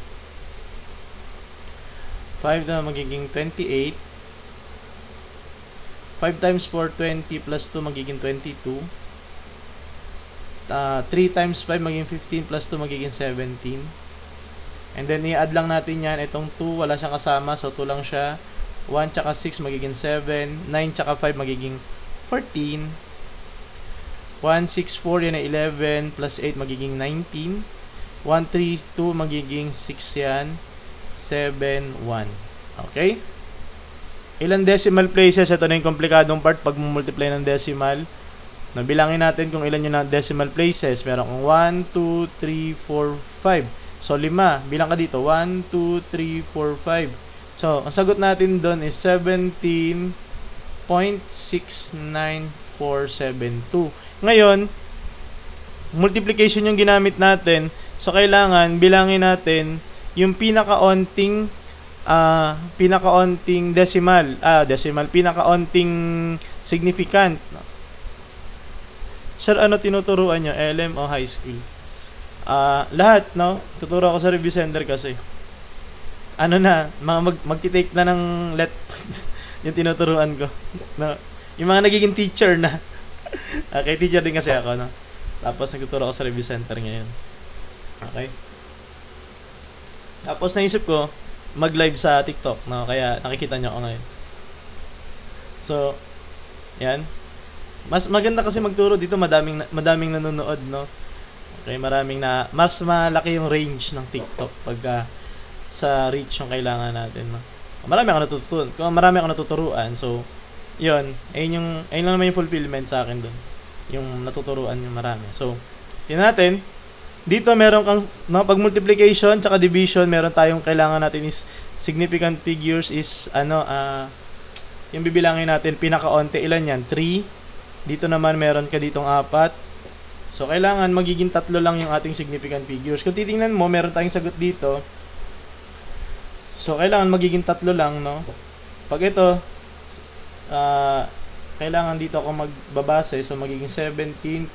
5 na magiging 28. 5 times 4, 20 plus 2 magiging 22. 3 times 5 magiging 15 plus 2 magiging 17. And then i-add lang natin yan. Itong 2 wala siyang kasama, so 2 lang siya. 1 tsaka 6 magiging 7. 9 tsaka 5 magiging 14. 1, 6, 4 yan ay 11 plus 8 magiging 19. 1, 3, 2 magiging 6 yan. 7, 1. Okay? Ilan decimal places? Ito na yung komplikadong part pag multiply ng decimal. Nabilangin natin kung ilan yung decimal places. Meron kong 1, 2, 3, 4, 5. So, 5. Bilang ka dito. 1, 2, 3, 4, 5. So, ang sagot natin doon is 17.69472. Ngayon, multiplication yung ginamit natin. So, kailangan bilangin natin yung pinakaonting pinakaonting significant. Sir, ano tinuturuan nyo? LM o high school? Lahat, no? Tuturo ako sa review center kasi. Ano na, magti-take na ng yung tinuturuan ko. No? Yung mga nagiging teacher na. Okay, teacher din kasi ako, no? Tapos nagtuturo ako sa review center ngayon. Okay? Tapos naisip ko, mag-live sa TikTok, no? Kaya nakikita nyo ako ngayon. So, yan. Mas maganda kasi magturo dito, madaming nanonood, no? Okay, mas malaki yung range ng TikTok pagka sa reach yung kailangan natin, no? Marami ako natuturuan, so, yun. Ayun lang naman yung fulfillment sa akin dun. Yung natuturuan yung marami. So, tingnan natin. Dito meron kang pag multiplication tsaka division, meron tayong kailangan natin is significant figures is yung bibilangin natin pinakaonte, ilan yan? 3. Dito naman meron ka ditong 4. So kailangan magiging 3 lang yung ating significant figures. Kung titingnan mo, meron tayong sagot dito. So kailangan magiging 3 lang, no? Pag ito kailangan dito ako magbabase, so magiging 17.7,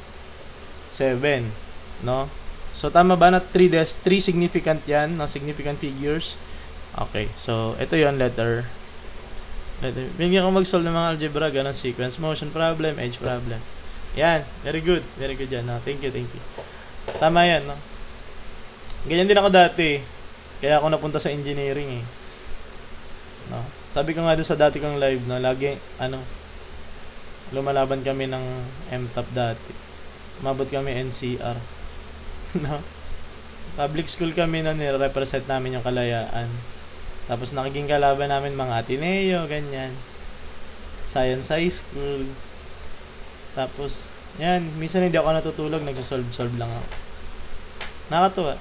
no? So tama ba na 3 significant yan, no? Significant figures. Okay, so ito yon letter. Bigyan ko mag-solve ng mga algebra, ganun, sequence, motion problem, edge problem. Yan, very good yan, no? Thank you. Tama yan, no? Ganyan din ako dati, kaya ako napunta sa engineering, eh. No? Sabi ko nga doon sa dati kong live, no, lagi lumalaban kami ng MTOP dati. Umabot kami NCR. No? Public school kami noon, represent namin yung Kalayaan. Tapos naging kalaban namin mga Ateneo, ganyan. Science High School. Tapos, yan, minsan hindi ako natutulog, nagsosolve lang ako. Nakakatuwa.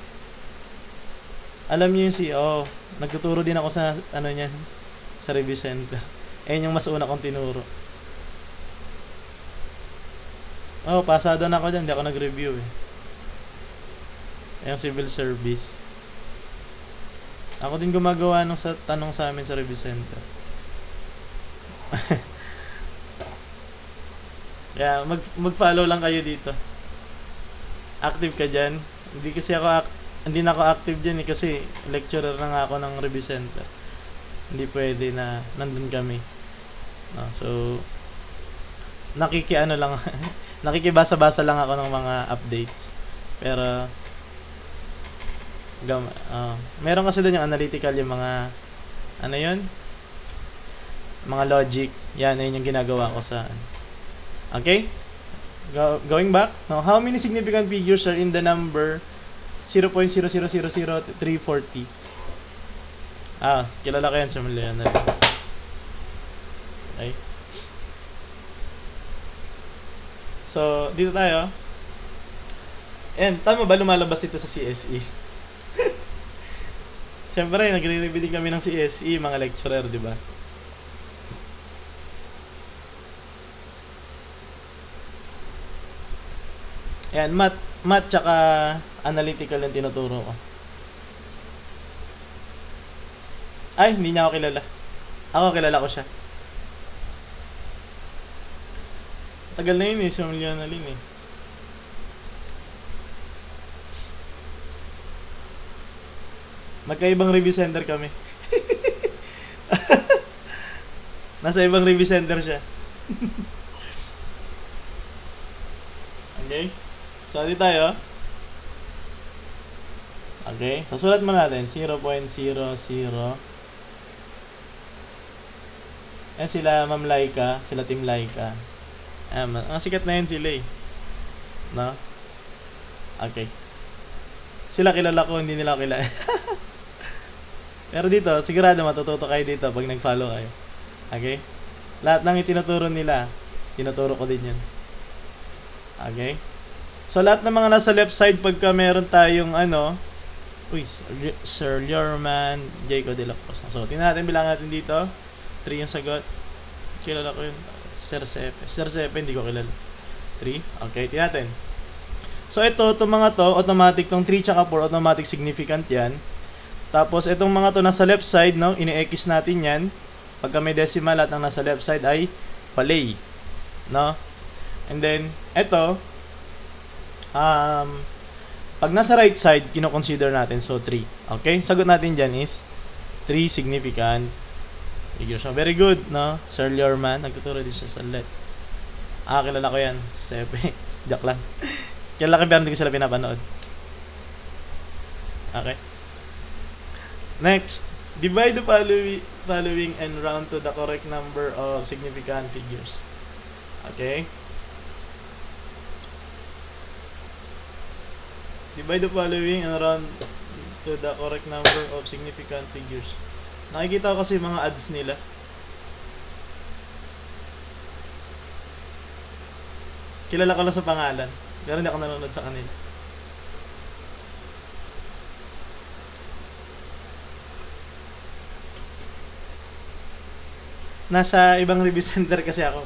Alam niyo yung nagtuturo din ako sa niyan, sa review center. Ayun yung mas una kong tinuro. Pasado na ako dyan, hindi ako nag-review, eh. Yung civil service. Ako din gumagawa nung sa tanong sa amin sa review center. Kaya mag-follow lang kayo dito. Active ka dyan. Hindi na ako active dyan kasi lecturer na nga ako ng review center. Hindi pwede na nandun kami. No, so nakikiano lang nakikibasa-basa lang ako ng mga updates. Pero meron kasi doon yung analytical, yung mga ano yun? Mga logic. Yan yung ginagawa ko sa okay? Going back. Now, how many significant figures are in the number 0.0000340? Kilala ko yan sa Millionaire. Okay. So, dito tayo. And, tama ba lumalabas dito sa CSE? Siyempre, nagre-review din kami ng CSE, mga lecturer, di ba? Ayan, math tsaka analytical yung tinuturo ko. Ay, hindi niya ako kilala. Ako, kilala ko siya. Tagal na yun eh, sa Millionaire eh. Magkaibang review center kami. Nasa ibang review center siya. Okay? So, dito tayo. Okay? So, sulat mo natin. 0.00. Ayan sila, Ma'am Laika. Sila Team Laika. Ayan, ang sikat na yun sila eh. No? Okay. Sila kilala ko, hindi nila kilala. Pero dito, sigurado matututo kayo dito pag nag-follow kayo. Okay? Lahat ng itinuturo nila, tinuturo ko din yan. Okay? So, lahat ng mga nasa left side, pagka meron tayong Sir Lierman, Jaco de la Cosa. So, tingnan natin, bilang natin dito. 3 yung sagot. Kilala ko yun. Sir Sepe, hindi ko kilala. 3. Okay, tingnan natin. So, itong mga to, automatic, tong 3 tsaka 4, automatic significant yan. Tapos, itong mga to nasa left side, no, ini-X natin yan. Pagka may decimal, lahat ng nasa left side ay palay. No? And then, ito, pag nasa right side, kino-consider natin. So, 3. Okay? Sagot natin dyan is 3 significant figures. So, very good, no? Sir Lierman, nagtuturo din siya sa let. Kilala ko yan. Sepe. Joke lang. Kilala ko pero hindi ko sila pinapanood. Okay. Next. Divide the following and round to the correct number of significant figures. Okay. Divide the following and round to the correct number of significant figures. Nakikita ko kasi mga ads nila. Kilala ko lang sa pangalan, pero hindi ako nanonood sa kanila. Nasa ibang review center kasi ako.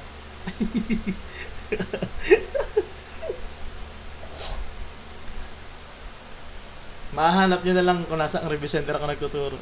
Mahanap nyo na lang kung nasa ang review center ako nagtuturo.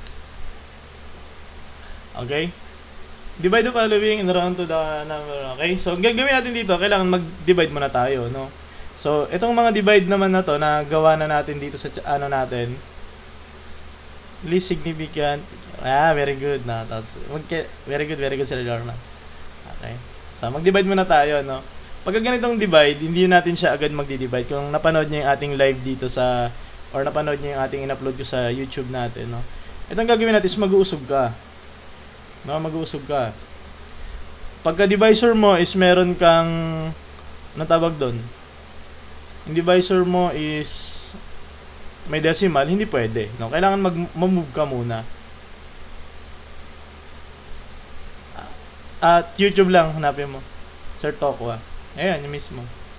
Okay? Divide the following and round to the number. Okay? So, gagawin natin dito, kailangan mag-divide muna tayo, no? So, itong mga divide naman na to, na gawa na natin dito sa natin. Least significant. Very good na. Very good sila, Lorna. Okay? So, mag-divide muna tayo, no? Pagka ganitong divide, hindi natin siya agad magdi-divide. Kung napanood niyo yung ating live dito or napanood niyo yung ating in-upload ko sa YouTube natin, no? Itong gagawin natin is mag-uusog ka. No, mag-uusog ka. Pagka divisor mo is meron kang anong tawag doon? Yung divisor mo is may decimal, hindi pwede, no? Kailangan mag-move ka muna. At YouTube lang hanapin mo. Sir Tokwa. Ayan, yung mismo.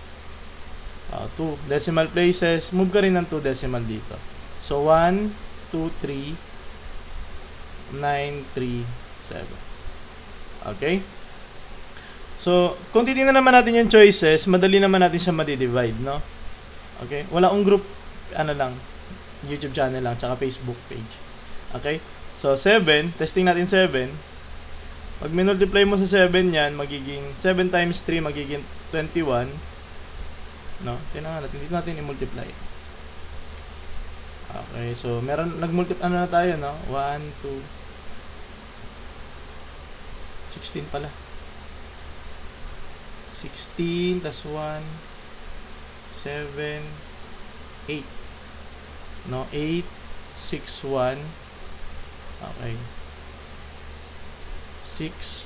2 decimal places, move ka rin ng 2 decimal dito. So 1 2 3 9 3 7. Okay? So, kung titingnan naman natin yung choices, madali naman natin siya ma-divide, no? Okay? Wala akong group ano lang, YouTube channel lang, tsaka Facebook page. Okay? So, 7, testing natin 7. Pag minultiply mo sa 7 yan, magiging 7 times 3, magiging 21. No? Tingnan natin, dito natin i-multiply. Okay, so meron nag-multiply ano na tayo, no? 1 2 16 pala. 16 plus 1 7 8. No, 8 6 1. Okay. 6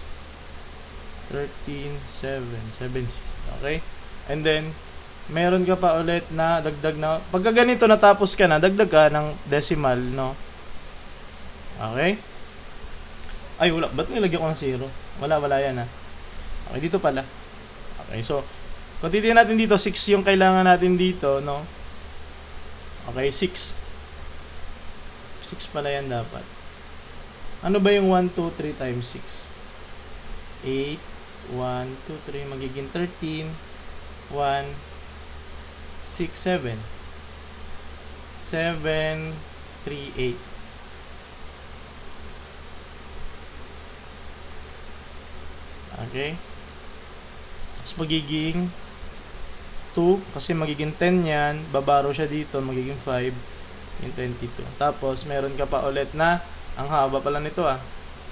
13 7 7 6. Okay? And then meron ka pa ulit na dagdag na pagka ganito natapos ka na, dagdag ka ng decimal, no? Okay? Ay, wala. Ba't nilagyan ko ng 0? Wala yan, ha? Okay, dito pala. Okay, so kung titignan natin dito, 6 yung kailangan natin dito, no? Okay, 6 pala yan dapat. Ano ba yung 1, 2, 3 times 6? 8 1, 2, 3 magiging 13 1 6, 7 7 3, 8. Okay, tapos magiging 2 kasi magiging 10 yan, babaro siya dito, magiging 5 yung 22. Tapos meron ka pa ulit na ang haba pala nito, ah.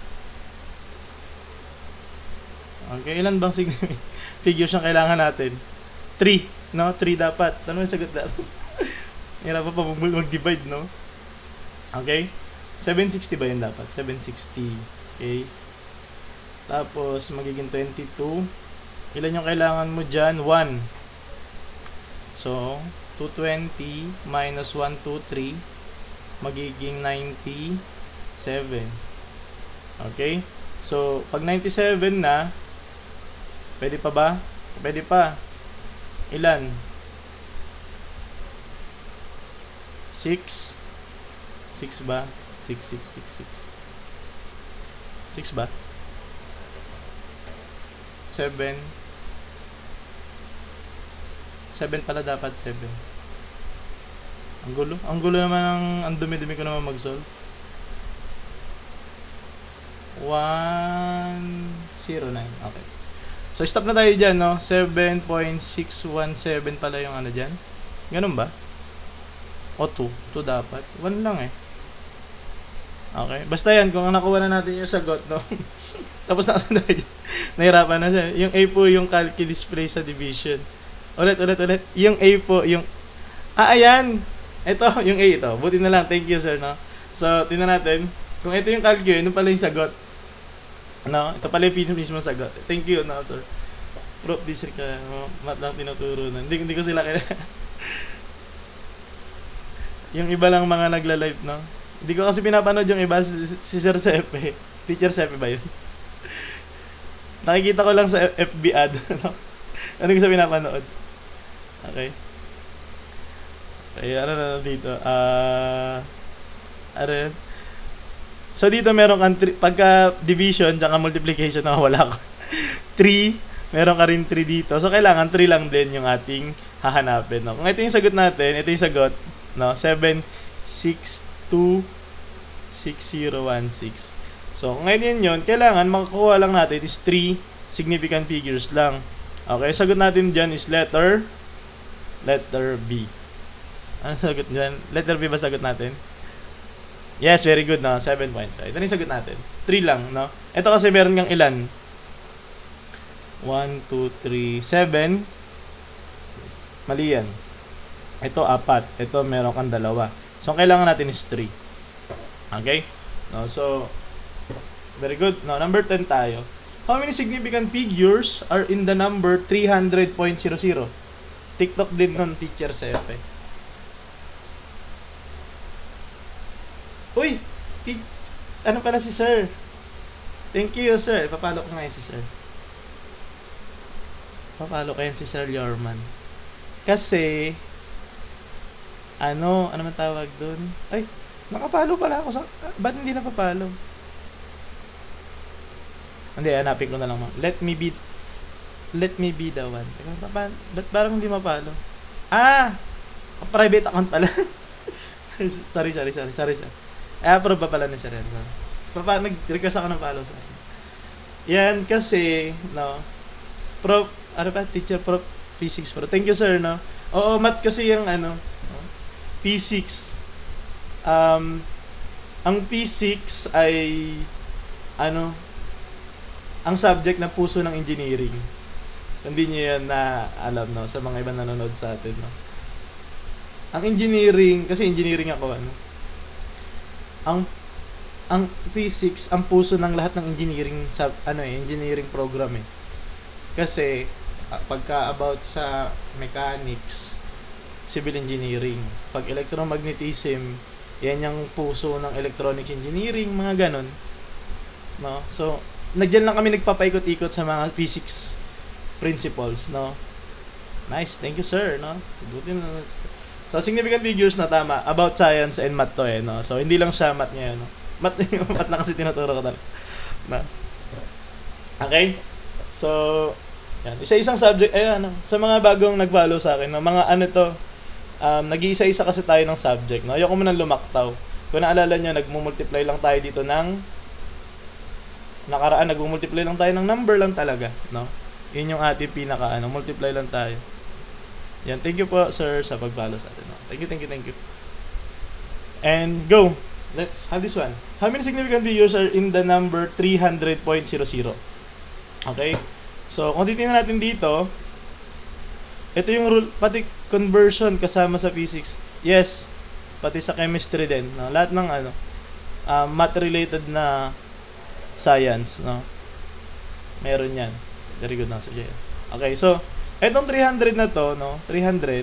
Okay, ilan bang figures ang kailangan natin? 3, no? 3 dapat. Ano yung sagot dapat? Hirap pa mag-divide, no? Okay? 760 ba yun dapat? 760. Okay? Tapos, magiging 22. Ilan yung kailangan mo dyan? 1. So, 220 minus 123 magiging 97. Okay? So, pag 97 na, pwede pa ba? Pwede pa. Ilan? 6 ba? 6 ba? 7 pala dapat, 7. Ang gulo naman ang dumi-dumi ko naman mag-solve. 109. Okay. So, stop na tayo dyan, no? 7.617 pala yung ano dyan. Ganun ba? O 2. 2 dapat. 1 lang eh. Okay. Basta yan, kung nakuha na natin yung sagot, no? Tapos na kasi tayo. Nahirapan na siya. Yung A po, yung calculus play sa division. Ulit. Yung A po, yung... ayan! Ito, yung A ito. Buti na lang. Thank you, sir, no? So, tingnan natin. Kung ito yung calculus, yun pala yung sagot. No, ito pala yung mismo sagot. Thank you, no, sir. Prof, district ka, mat lang tinuturo na. Hindi ko sila kaya. Yung iba lang mga nagla-live, no? Hindi ko kasi pinapanood yung iba, si Sir Sepe. Teacher Sepe ba yun? Nakikita ko lang sa FB ad, no? Ano ko sa pinapanood? Okay. Kaya ano na dito? Ano? So, dito meron kang pagka division, tsaka multiplication, wala ko. 3, meron ka rin 3 dito. So, kailangan 3 lang din yung ating hahanapin, no? Kung ito yung sagot natin, ito yung sagot, no? 7626016. So, kung ngayon yun, kailangan makakuha lang natin is 3 significant figures lang. Okay, sagot natin dyan is letter B. Ano sagot dyan? Letter B ba sagot natin? Yes, very good, no? 7 points. Ito na yung sagot natin. 3 lang, no? Ito kasi meron kang ilan? 1, 2, 3, 7. Mali yan. Ito, 4. Ito, meron kang 2. So, ang kailangan natin is 3. Okay? No, so, very good. No, number 10 tayo. How many significant figures are in the number 300.00? TikTok din nun, teacher Sepe. Uy! Ano pala si sir? Thank you, sir. Papalo ko ngayon si sir. Papalo ko yan si Sir Yorman. Kasi, ano man tawag dun? Ay, nakapalo pala ako. Ba't hindi napapalo? Hindi, hanapin ko na lang. Let me be the one. Ba't parang hindi mapalo? Private account pala. sorry. Approve pa pala ni Sir Enzo. Nag-request ako ng follow sa akin. Yan kasi, no, Prof, ano pa, teacher, Prof, P6 Pro. Thank you, sir, no. Oo, math kasi yung, no, P6. Ang P6 ay, ang subject na puso ng engineering. Hindi nyo yan na alam, no, sa mga ibang nanonood sa atin, no. Ang engineering, kasi engineering ako, ang physics, ang puso ng lahat ng engineering sa engineering program Kasi pagka about sa mechanics, civil engineering, pag electromagnetism, yan yung puso ng electronics engineering, mga ganon. No? So, nandiyan lang kami nagpapaikot-ikot sa mga physics principles, no. Nice, thank you, sir, no. Buti na. So, significant figures na tama. About science and math to no. So, hindi lang siya math ngayon, no. Math na kasi tinuturo ko talaga. Na. Okay? So, yan. Isa-isang subject, sa mga bagong nag-follow sa akin, no, mga nag-iisa-isa kasi tayo ng subject, no. Ayoko mo nang lumaktaw. Kung naalala nyo, nagmumultiply lang tayo dito nakaraan, nagmumultiply lang tayo ng number lang talaga, no. Yun yung ating multiply lang tayo. Yan, thank you po, sir, sa pag-follow sa atin. No? Thank you. And go. Let's have this one. How many significant figures are in the number 300.00? Okay? So, kung titingnan natin dito, ito yung rule, pati conversion kasama sa physics. Yes, pati sa chemistry din. No? Lahat ng math-related na science. No? Meron yan. Very good na. Okay, so, etong 300 na to, no? 300.00.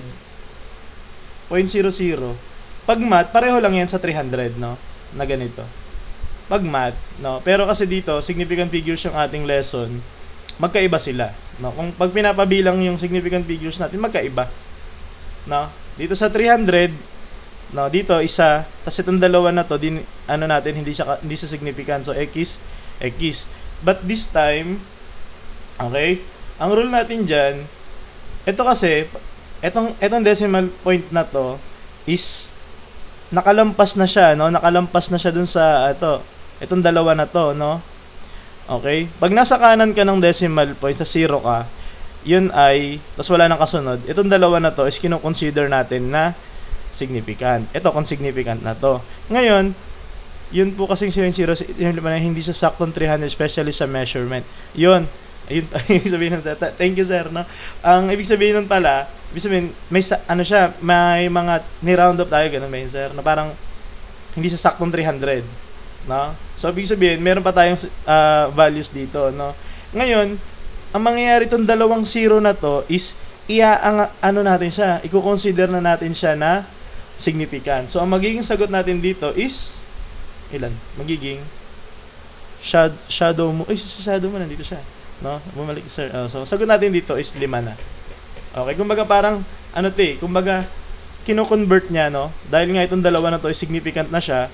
Pag math, pareho lang yan sa 300, no? Na ganito. Pag math, no? Pero kasi dito, significant figures yung ating lesson, magkaiba sila, no? Kung pag pinapabilang yung significant figures natin, magkaiba. No? Dito sa 300, no, dito isa, tapos itong dalawa na to, hindi siya significant. So x. But this time, okay? Ang rule natin diyan, ito kasi, etong decimal point na to is nakalampas na siya, no? Nakalampas na siya dun sa itong dalawa na to, no? Okay? Pag nasa kanan ka ng decimal point, sa 0 ka, yun ay, tas wala nang kasunod, itong dalawa na to is kino-consider natin na significant. Ito kung significant na to. Ngayon, yun po kasing 0, hindi sa saktong 300, especially sa measurement. Yun, ayun ibig sabihin nun, thank you, sir, no? Ang ibig sabihin nun pala, may may mga ni-round up tayo, ganun ba yun, sir? Na parang hindi sa saktong 300, no? So ibig sabihin, meron pa tayong values dito, no? Ngayon, ang mangyayari itong dalawang 0 na to is natin siya, i-consider na natin siya na significant. So ang magiging sagot natin dito is ilan? Magiging shadow mo nandito siya. No? Bumalik, sir. So, sagot natin dito is 5 na. Okay, kumbaga parang, kumbaga, kino-convert niya, no? Dahil nga itong dalawa na to is significant na siya,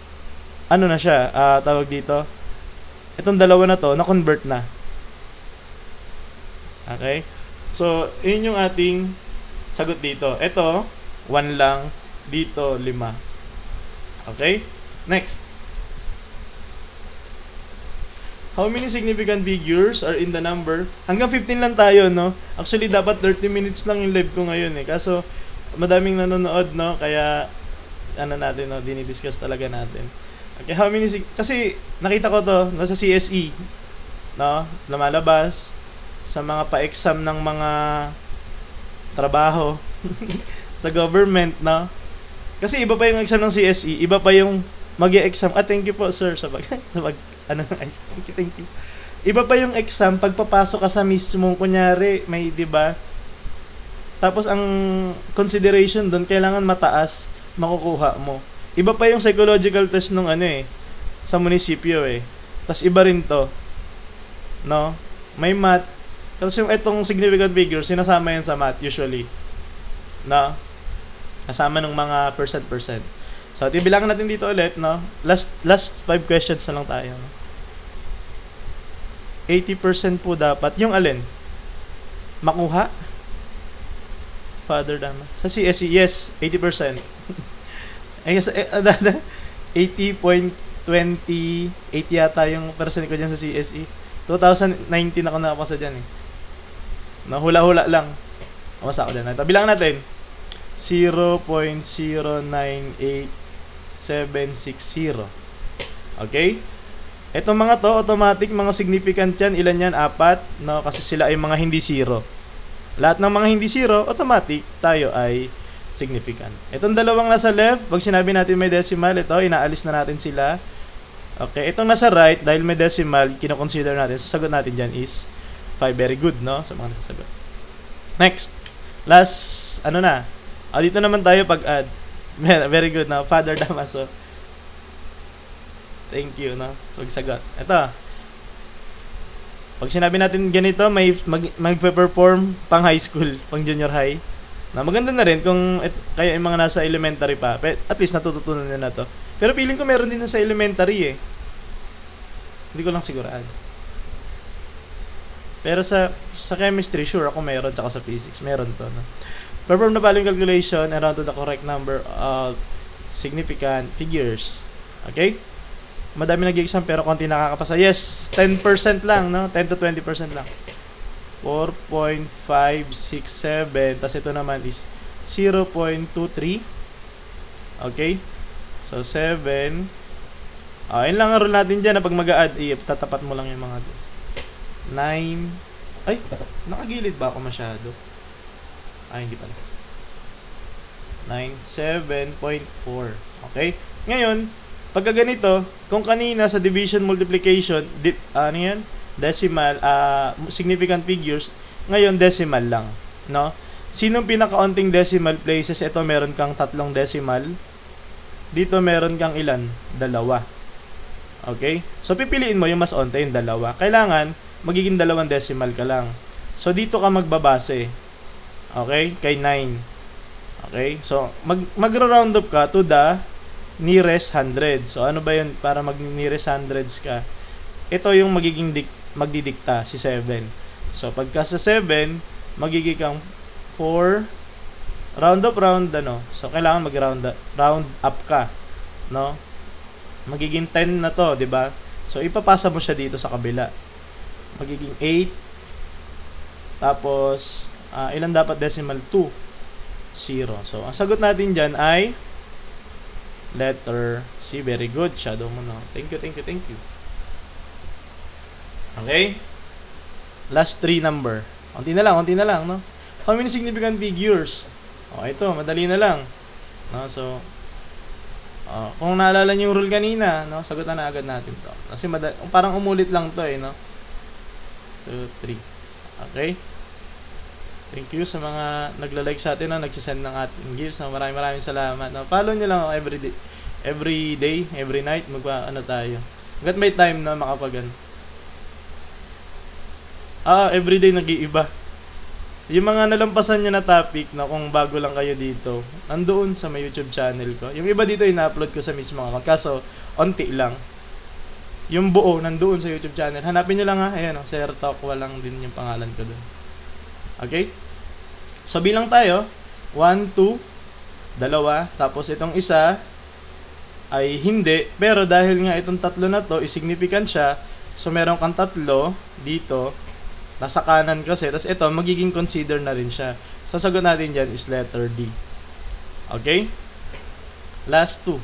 tawag dito, itong dalawa na to, na-convert na. Okay? So, yun yung ating sagot dito. Ito, 1 lang, dito, 5. Okay? Next. How many significant figures are in the number? Hanggang 15 lang tayo, no? Actually, dapat 30 minutes lang yung live ko ngayon, Kaso, madaming nanonood, no? Kaya, no? Dinidiscuss talaga natin. Okay, how many kasi, nakita ko to, no? Sa CSE, no? Lumalabas, sa mga pa-exam ng mga trabaho, sa government, no? Kasi iba pa yung exam ng CSE, iba pa yung mag-e-exam. Thank you po, sir, thank you. Iba pa yung exam pagpapasok ka sa mismong, kunyari, may, di ba? Tapos ang consideration doon kailangan mataas makukuha mo. Iba pa yung psychological test nung sa munisipyo Tapos iba rin to. No? May math. Kasi yung itong significant figure, sinasama yan sa math usually. No? Kasama ng mga percent. So, tibilangan natin dito ulit, no? Last 5 questions na lang tayo. 80% po dapat. Yung alin? Makuha? Father Dama. Sa CSE, yes, 80%. Ay, 80.28 yata yung percent ko dyan sa CSE. 2019 ako nakapasa dyan eh. Nahula-hula lang. Kamasa ako dyan. Ito, bilang natin. 0.098760. Okay? Itong mga to, automatic, mga significant yan. Ilan yan? 4. No? Kasi sila ay mga hindi zero. Lahat ng mga hindi zero, automatic, tayo ay significant. Itong dalawang nasa left, pag sinabi natin may decimal, ito, inaalis na natin sila. Okay, itong nasa right, dahil may decimal, kinoconsider natin. So, sagot natin dyan is 5. Very good, no? Sa mga nasasagot. Next. Last, ano na? Dito naman tayo pag-add. Very good, no? Father Damaso. Thank you, no? So, sagot. Ito. Pag sinabi natin ganito, may magpe-perform pang high school, pang junior high. Na maganda na rin kung kaya yung mga nasa elementary pa. At least natututunan nila na to. Pero feeling ko meron din na sa elementary eh. Hindi ko lang sigurado. Pero sa chemistry, sure ako meron. Tsaka sa physics, meron to. No? Perform the following calculation and round to the correct number of significant figures. Okay? Madami nag-exam pero konti nakakapasa. Yes, 10% lang, no? 10 to 20% lang. 4.567. Tapos ito naman is 0.23. Okay? So, 7. Yun lang ang rule natin dyan na pag mag-a-add, tatapat mo lang yung mga 9. Ay, nakagilid ba ako masyado? Hindi pala. 97.4. Okay? Ngayon, pagka ganito, kung kanina sa division multiplication, ano yan? Decimal, significant figures, ngayon decimal lang. No? Sinong pinakaunting decimal places? Ito meron kang 3 decimal. Dito meron kang ilan? 2. Okay? So, pipiliin mo yung mas onte, yung 2. Kailangan, magiging 2 decimal ka lang. So, dito ka magbabase. Okay? Kay 9. Okay? So, mag-round up ka to the nearest 100. So, ano ba yun? Para mag-nearest hundreds ka. Ito yung magiging magdidikta, si 7. So, pagka sa 7, magiging kang 4. Round up, ano. So, kailangan round up ka. No? Magiging 10 na to, di ba? So, ipapasa mo siya dito sa kabila. Magiging 8. Tapos, ilan dapat decimal? 2. 0. So, ang sagot natin dyan ay letter C. Very good. Shadow mo na. Thank you. Okay? Last 3 number. Konti na lang, no? How many significant figures? Ito, madali na lang. No? So, kung naalala niyo yung rule kanina, no? Sagutan na agad natin to. Kasi parang umulit lang to eh, no? 2, 3. Okay? Thank you sa mga nagla-like sa atin, no? Nagsisend ng ating gifts. No? Maraming salamat. No? Follow nyo lang ako every day, every night. Tayo. Hanggat may time na makapagan. Everyday nag-iiba. Yung mga nalampasan nyo na topic na kung bago lang kayo dito, nandoon sa may YouTube channel ko. Yung iba dito ina-upload ko sa mismo account. Kaso, onti lang. Yung buo, nandoon sa YouTube channel. Hanapin nyo lang ha. Ayan o, Sir Talk. Walang din yung pangalan ko doon. Okay? So, bilang tayo. 1, 2, 2. Tapos itong isa ay hindi. Pero dahil nga itong 3 na to, is significant siya. So, meron kang 3 dito. Nasa kanan kasi. Tapos ito, magiging consider na rin siya. So, sagot natin dyan is letter D. Okay? Last 2.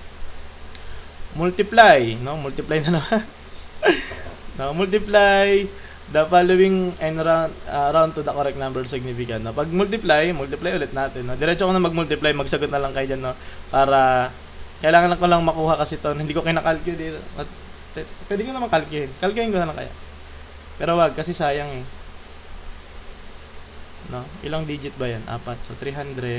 Multiply. No? Multiply na naman. No? Multiply the following and round to the correct number significant. No? Pag multiply ulit natin. No? Diretso ko na mag-multiply. Magsagot na lang kayo dyan. No? Para, kailangan ko lang makuha kasi ito. Hindi ko kinakalculate dito. Pwede ko naman kalkulate. Kalkulahin ko na lang kaya. Pero wag, kasi sayang eh. No? Ilang digit ba yan? 4. So, 300,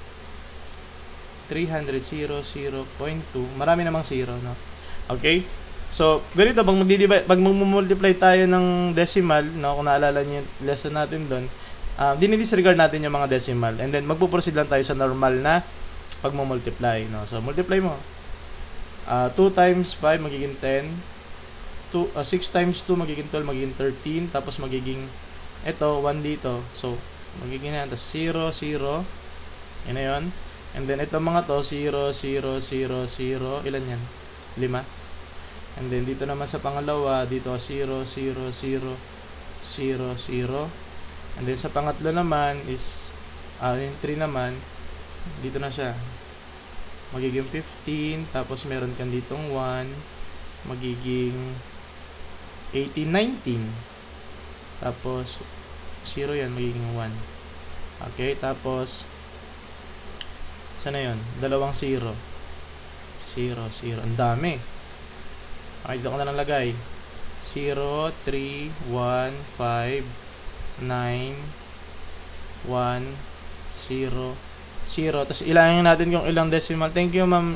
0, 0.2. Marami namang 0, no? Okay? So, ganito, pag mag-multiply tayo ng decimal, no? Kung naalala niyo yung lesson natin doon, dinidisregard natin yung mga decimal. And then, magpuproceed lang tayo sa normal na pag-multiply, no? So, multiply mo. 2 times 5 magiging 10. 6 times 2 magiging 12, magiging 13. Tapos magiging ito, 1 dito. So, Magiging yan. Tapos 0, 0. Yan na yun. And then, ito mga to, 0, 0, 0, 0. Ilan yan? 5. And then, dito naman sa pangalawa, dito 0, 0, 0, 0, 0. And then, sa pangatlo naman is, yung 3 naman, dito na siya. Magiging 15. Tapos, meron kang ditong 1. Magiging 18, 19. Tapos, 0 yan, magiging 1. Okay, tapos, saan na yun? Dalawang 0. 0, 0. Ang dami. Okay, dito ko na lang lagay. 0, 3, 1, 5, 9, 1, 0, 0. Tapos, ilangin natin kung ilang decimal. Thank you, Ma'am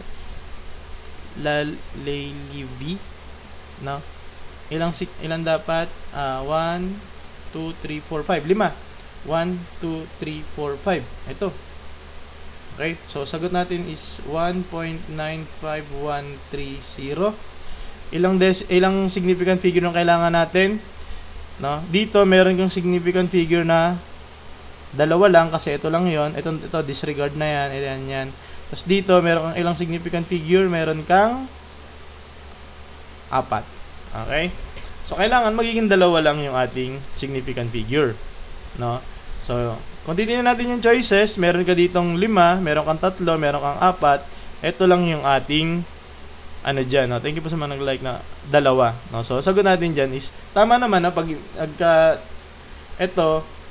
Lalayliv. No? Ilang dapat? 1, 2, 3, 4, 5. 5. 1, 2, 3, 4, 5. Ito. Okay, so sagot natin is 1.95130. Ilang significant figure ang kailangan natin? No? Dito meron kang significant figure na dalawa lang kasi ito lang 'yon. Ito disregard na 'yan. Ayan yan. Tapos dito meron kang ilang significant figure, meron kang 4. Okay? So kailangan magiging dalawa lang yung ating significant figure, no? So, kung titingnan natin yung choices, meron ka ditong 5, meron kang 3, meron kang 4. Ito lang yung ating ano diyan, no? Thank you po sa mga nag-like na dalawa, no? So, sagot natin diyan is tama naman na pag ito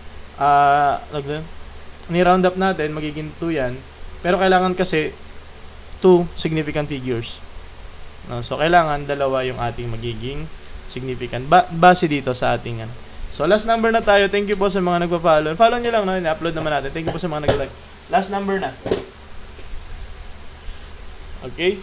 ni-round up natin, magiging 2 yan. Pero kailangan kasi 2 significant figures. No? So, kailangan dalawa yung ating magiging significant. Base dito sa ating ano. So, last number na tayo. Thank you po sa mga nagpa-follow. Follow nyo lang, no? I-upload naman natin. Thank you po sa mga nag-like. Last number na. Okay?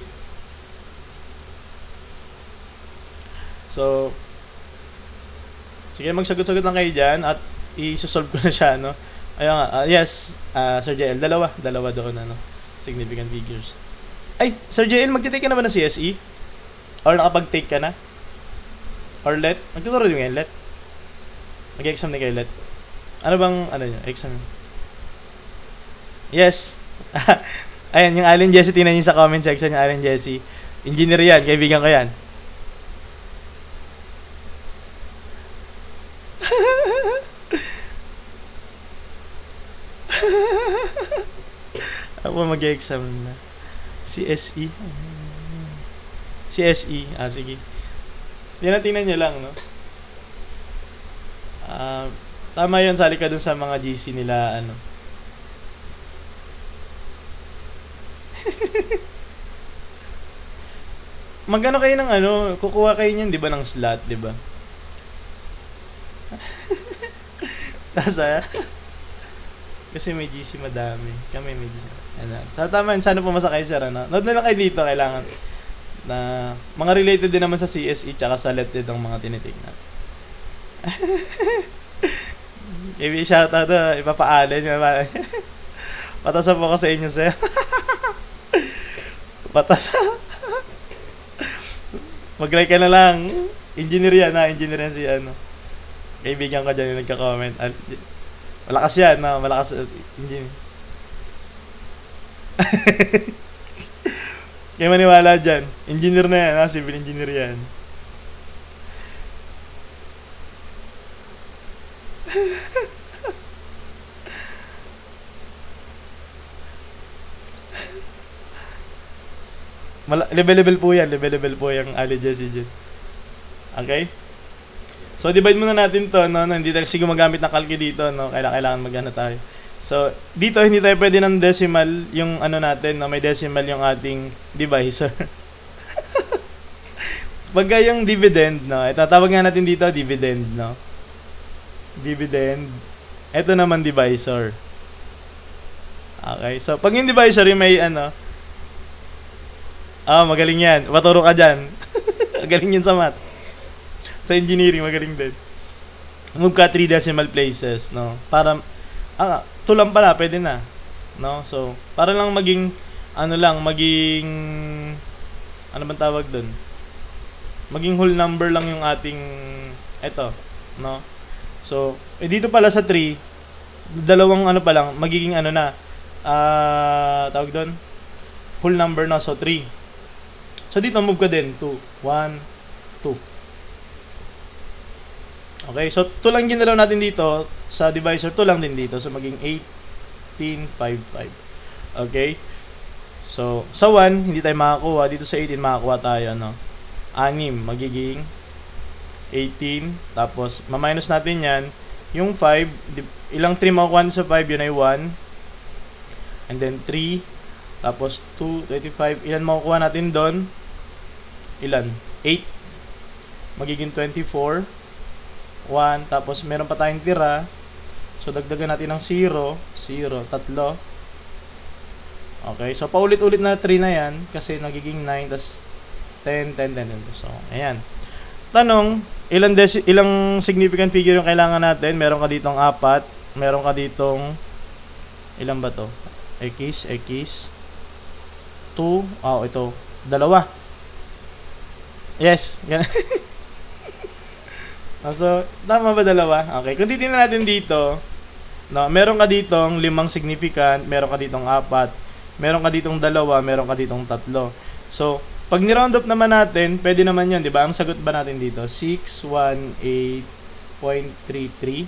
So, sige, magsagot-sagot lang kayo dyan at i-solve ko na siya, no? Ayun nga, yes, Sir JL, dalawa doon, ano, significant figures. Ay, Sir JL, magtitake ka na ba ng CSE? Or nakapag-take ka na? Or let? Magtuturo din ngayon, let? Mag-exam din kayo, let? Ano bang, exam? Yes. Ayan, yung Allen Jesse, tingnan niyo sa comment section yung Allen Jesse. Engineer yan, kaibigan ko yan. Ako mag-exam na. CSE. CSE. Sige. Tingnan nyo lang, no? Tama yun, sali ka dun sa mga GC nila, ano. Magano kayo ng ano, kukuha kayo niyan, 'di ba, ng slot, 'di ba? Kasi may GC madami. Kami may GC. Ano. Sa tama yun, sana pumasa kayo, sir, ano. Note na lang kayo dito, kailangan na mga related din naman sa CSE tsaka sa LET din ang mga tinitig natin. Maybe shoutout ipapaalin. Patasan po ko sa inyo, sir. Patasan. Mag-like ka na lang. Engineer yan, engineer yan si ano. Kaibigan ko dyan yung nagka-comment. Malakas yan, no? Malakas engineer. Kaya maniwala dyan. Engineer na yan, civil engineer yan. Level po yan. Level po yung Ali Jesse dyan. Okay? So, divide muna natin to, no? Hindi tayo kasi gumagamit ng calcu dito, no? Kailangan mag-ano tayo. So, dito, hindi tayo pwede ng decimal yung ano natin, no? May decimal yung ating divisor. Pagka yung dividend, no? Ito, tawag nga natin dito, dividend, no? Dividend. Ito naman, divisor. Okay? So, pag yung divisor, yung may ano, magaling yan. Maturo ka dyan. Magaling yun sa math. Sa engineering, magaling din. Move ka 3 decimal places, no? Para, tulang pala, pwede na. No? So, para lang maging, ano bang tawag dun? Maging whole number lang yung ating, eto, no? So, dito pala sa 3, dalawang ano pa lang, magiging ano na, tawag doon, whole number na, so 3. So dito move ka din, 2, 1, 2. Okay, so 2 lang ginalaw natin dito, sa divisor 2 lang din dito, so maging 18, 5, 5. Okay, so sa 1, hindi tayo makakuha, dito sa 18 makakuha tayo, ano, 6, magiging 18, tapos ma-minus natin yan, yung 5, ilang 3 makukuha sa 5, yun ay 1, and then 3, tapos 2, 25, ilan makukuha natin doon? Ilan? 8, magiging 24, 1, tapos meron pa tayong tira, so dagdagan natin ng 0, 0, 3. Okay, so paulit-ulit na 3 na yan, kasi nagiging 9, tas 10, 10, 10, 10. So, ayan. Tanong, ilang significant figure yung kailangan natin? Meron ka ditong 4, meron ka ditong, ilan ba to? X, 2, ito, 2. Yes, ganun. So, tama ba 2? Okay, kung titingnan natin dito, no, meron ka ditong 5 significant, meron ka ditong 4, meron ka ditong 2, meron ka ditong 3. So, pag ni-round up naman natin, pwede naman yun, di ba? Ang sagot ba natin dito? 618.33.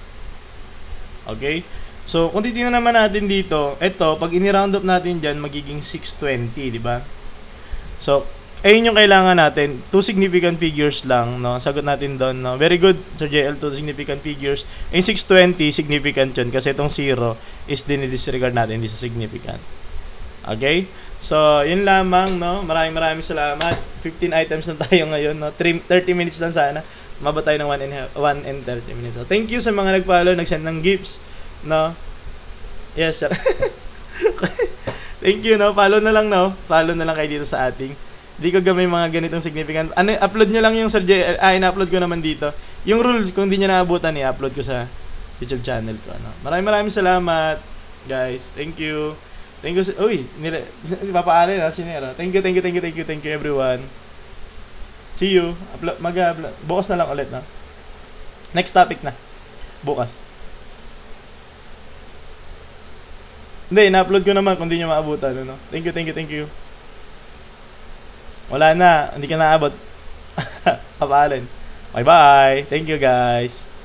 Okay? So, kung titingnan naman natin dito, ito, pag ini-round up natin dyan, magiging 620, di ba? So, ayun yung kailangan natin. 2 significant figures lang, no? Sagot natin doon, no? Very good, Sir JL, 2 significant figures. Yung 620, significant yun, kasi itong 0 is dinidisregard natin, hindi sa significant. Okay? So, yun lamang, no? Maraming salamat. 15 items na tayo ngayon, no? 30 minutes lang sana. Mabot tayo ng 1 and 30 minutes. So, thank you sa mga nag-follow, nag-send ng gifts, no? Yes, sir. Thank you, no? Follow na lang, no? Follow na lang kayo dito sa ating. Hindi ko gamay mga ganitong significant. Ano, upload nyo lang yung Sir J. In-upload ko naman dito. Yung rule, kung hindi nyo naabutan, i-upload ko sa YouTube channel ko, no? Maraming salamat, guys. Thank you. Thank you. Uy, papaalala na sinero. Thank you everyone. See you. Bukas na lang ulit, no? Next topic na. Bukas. Hindi, na-upload ko naman kung hindi nyo maabutan, no? Thank you. Wala na, hindi ka naabot. Papaalin. Bye-bye. Thank you, guys.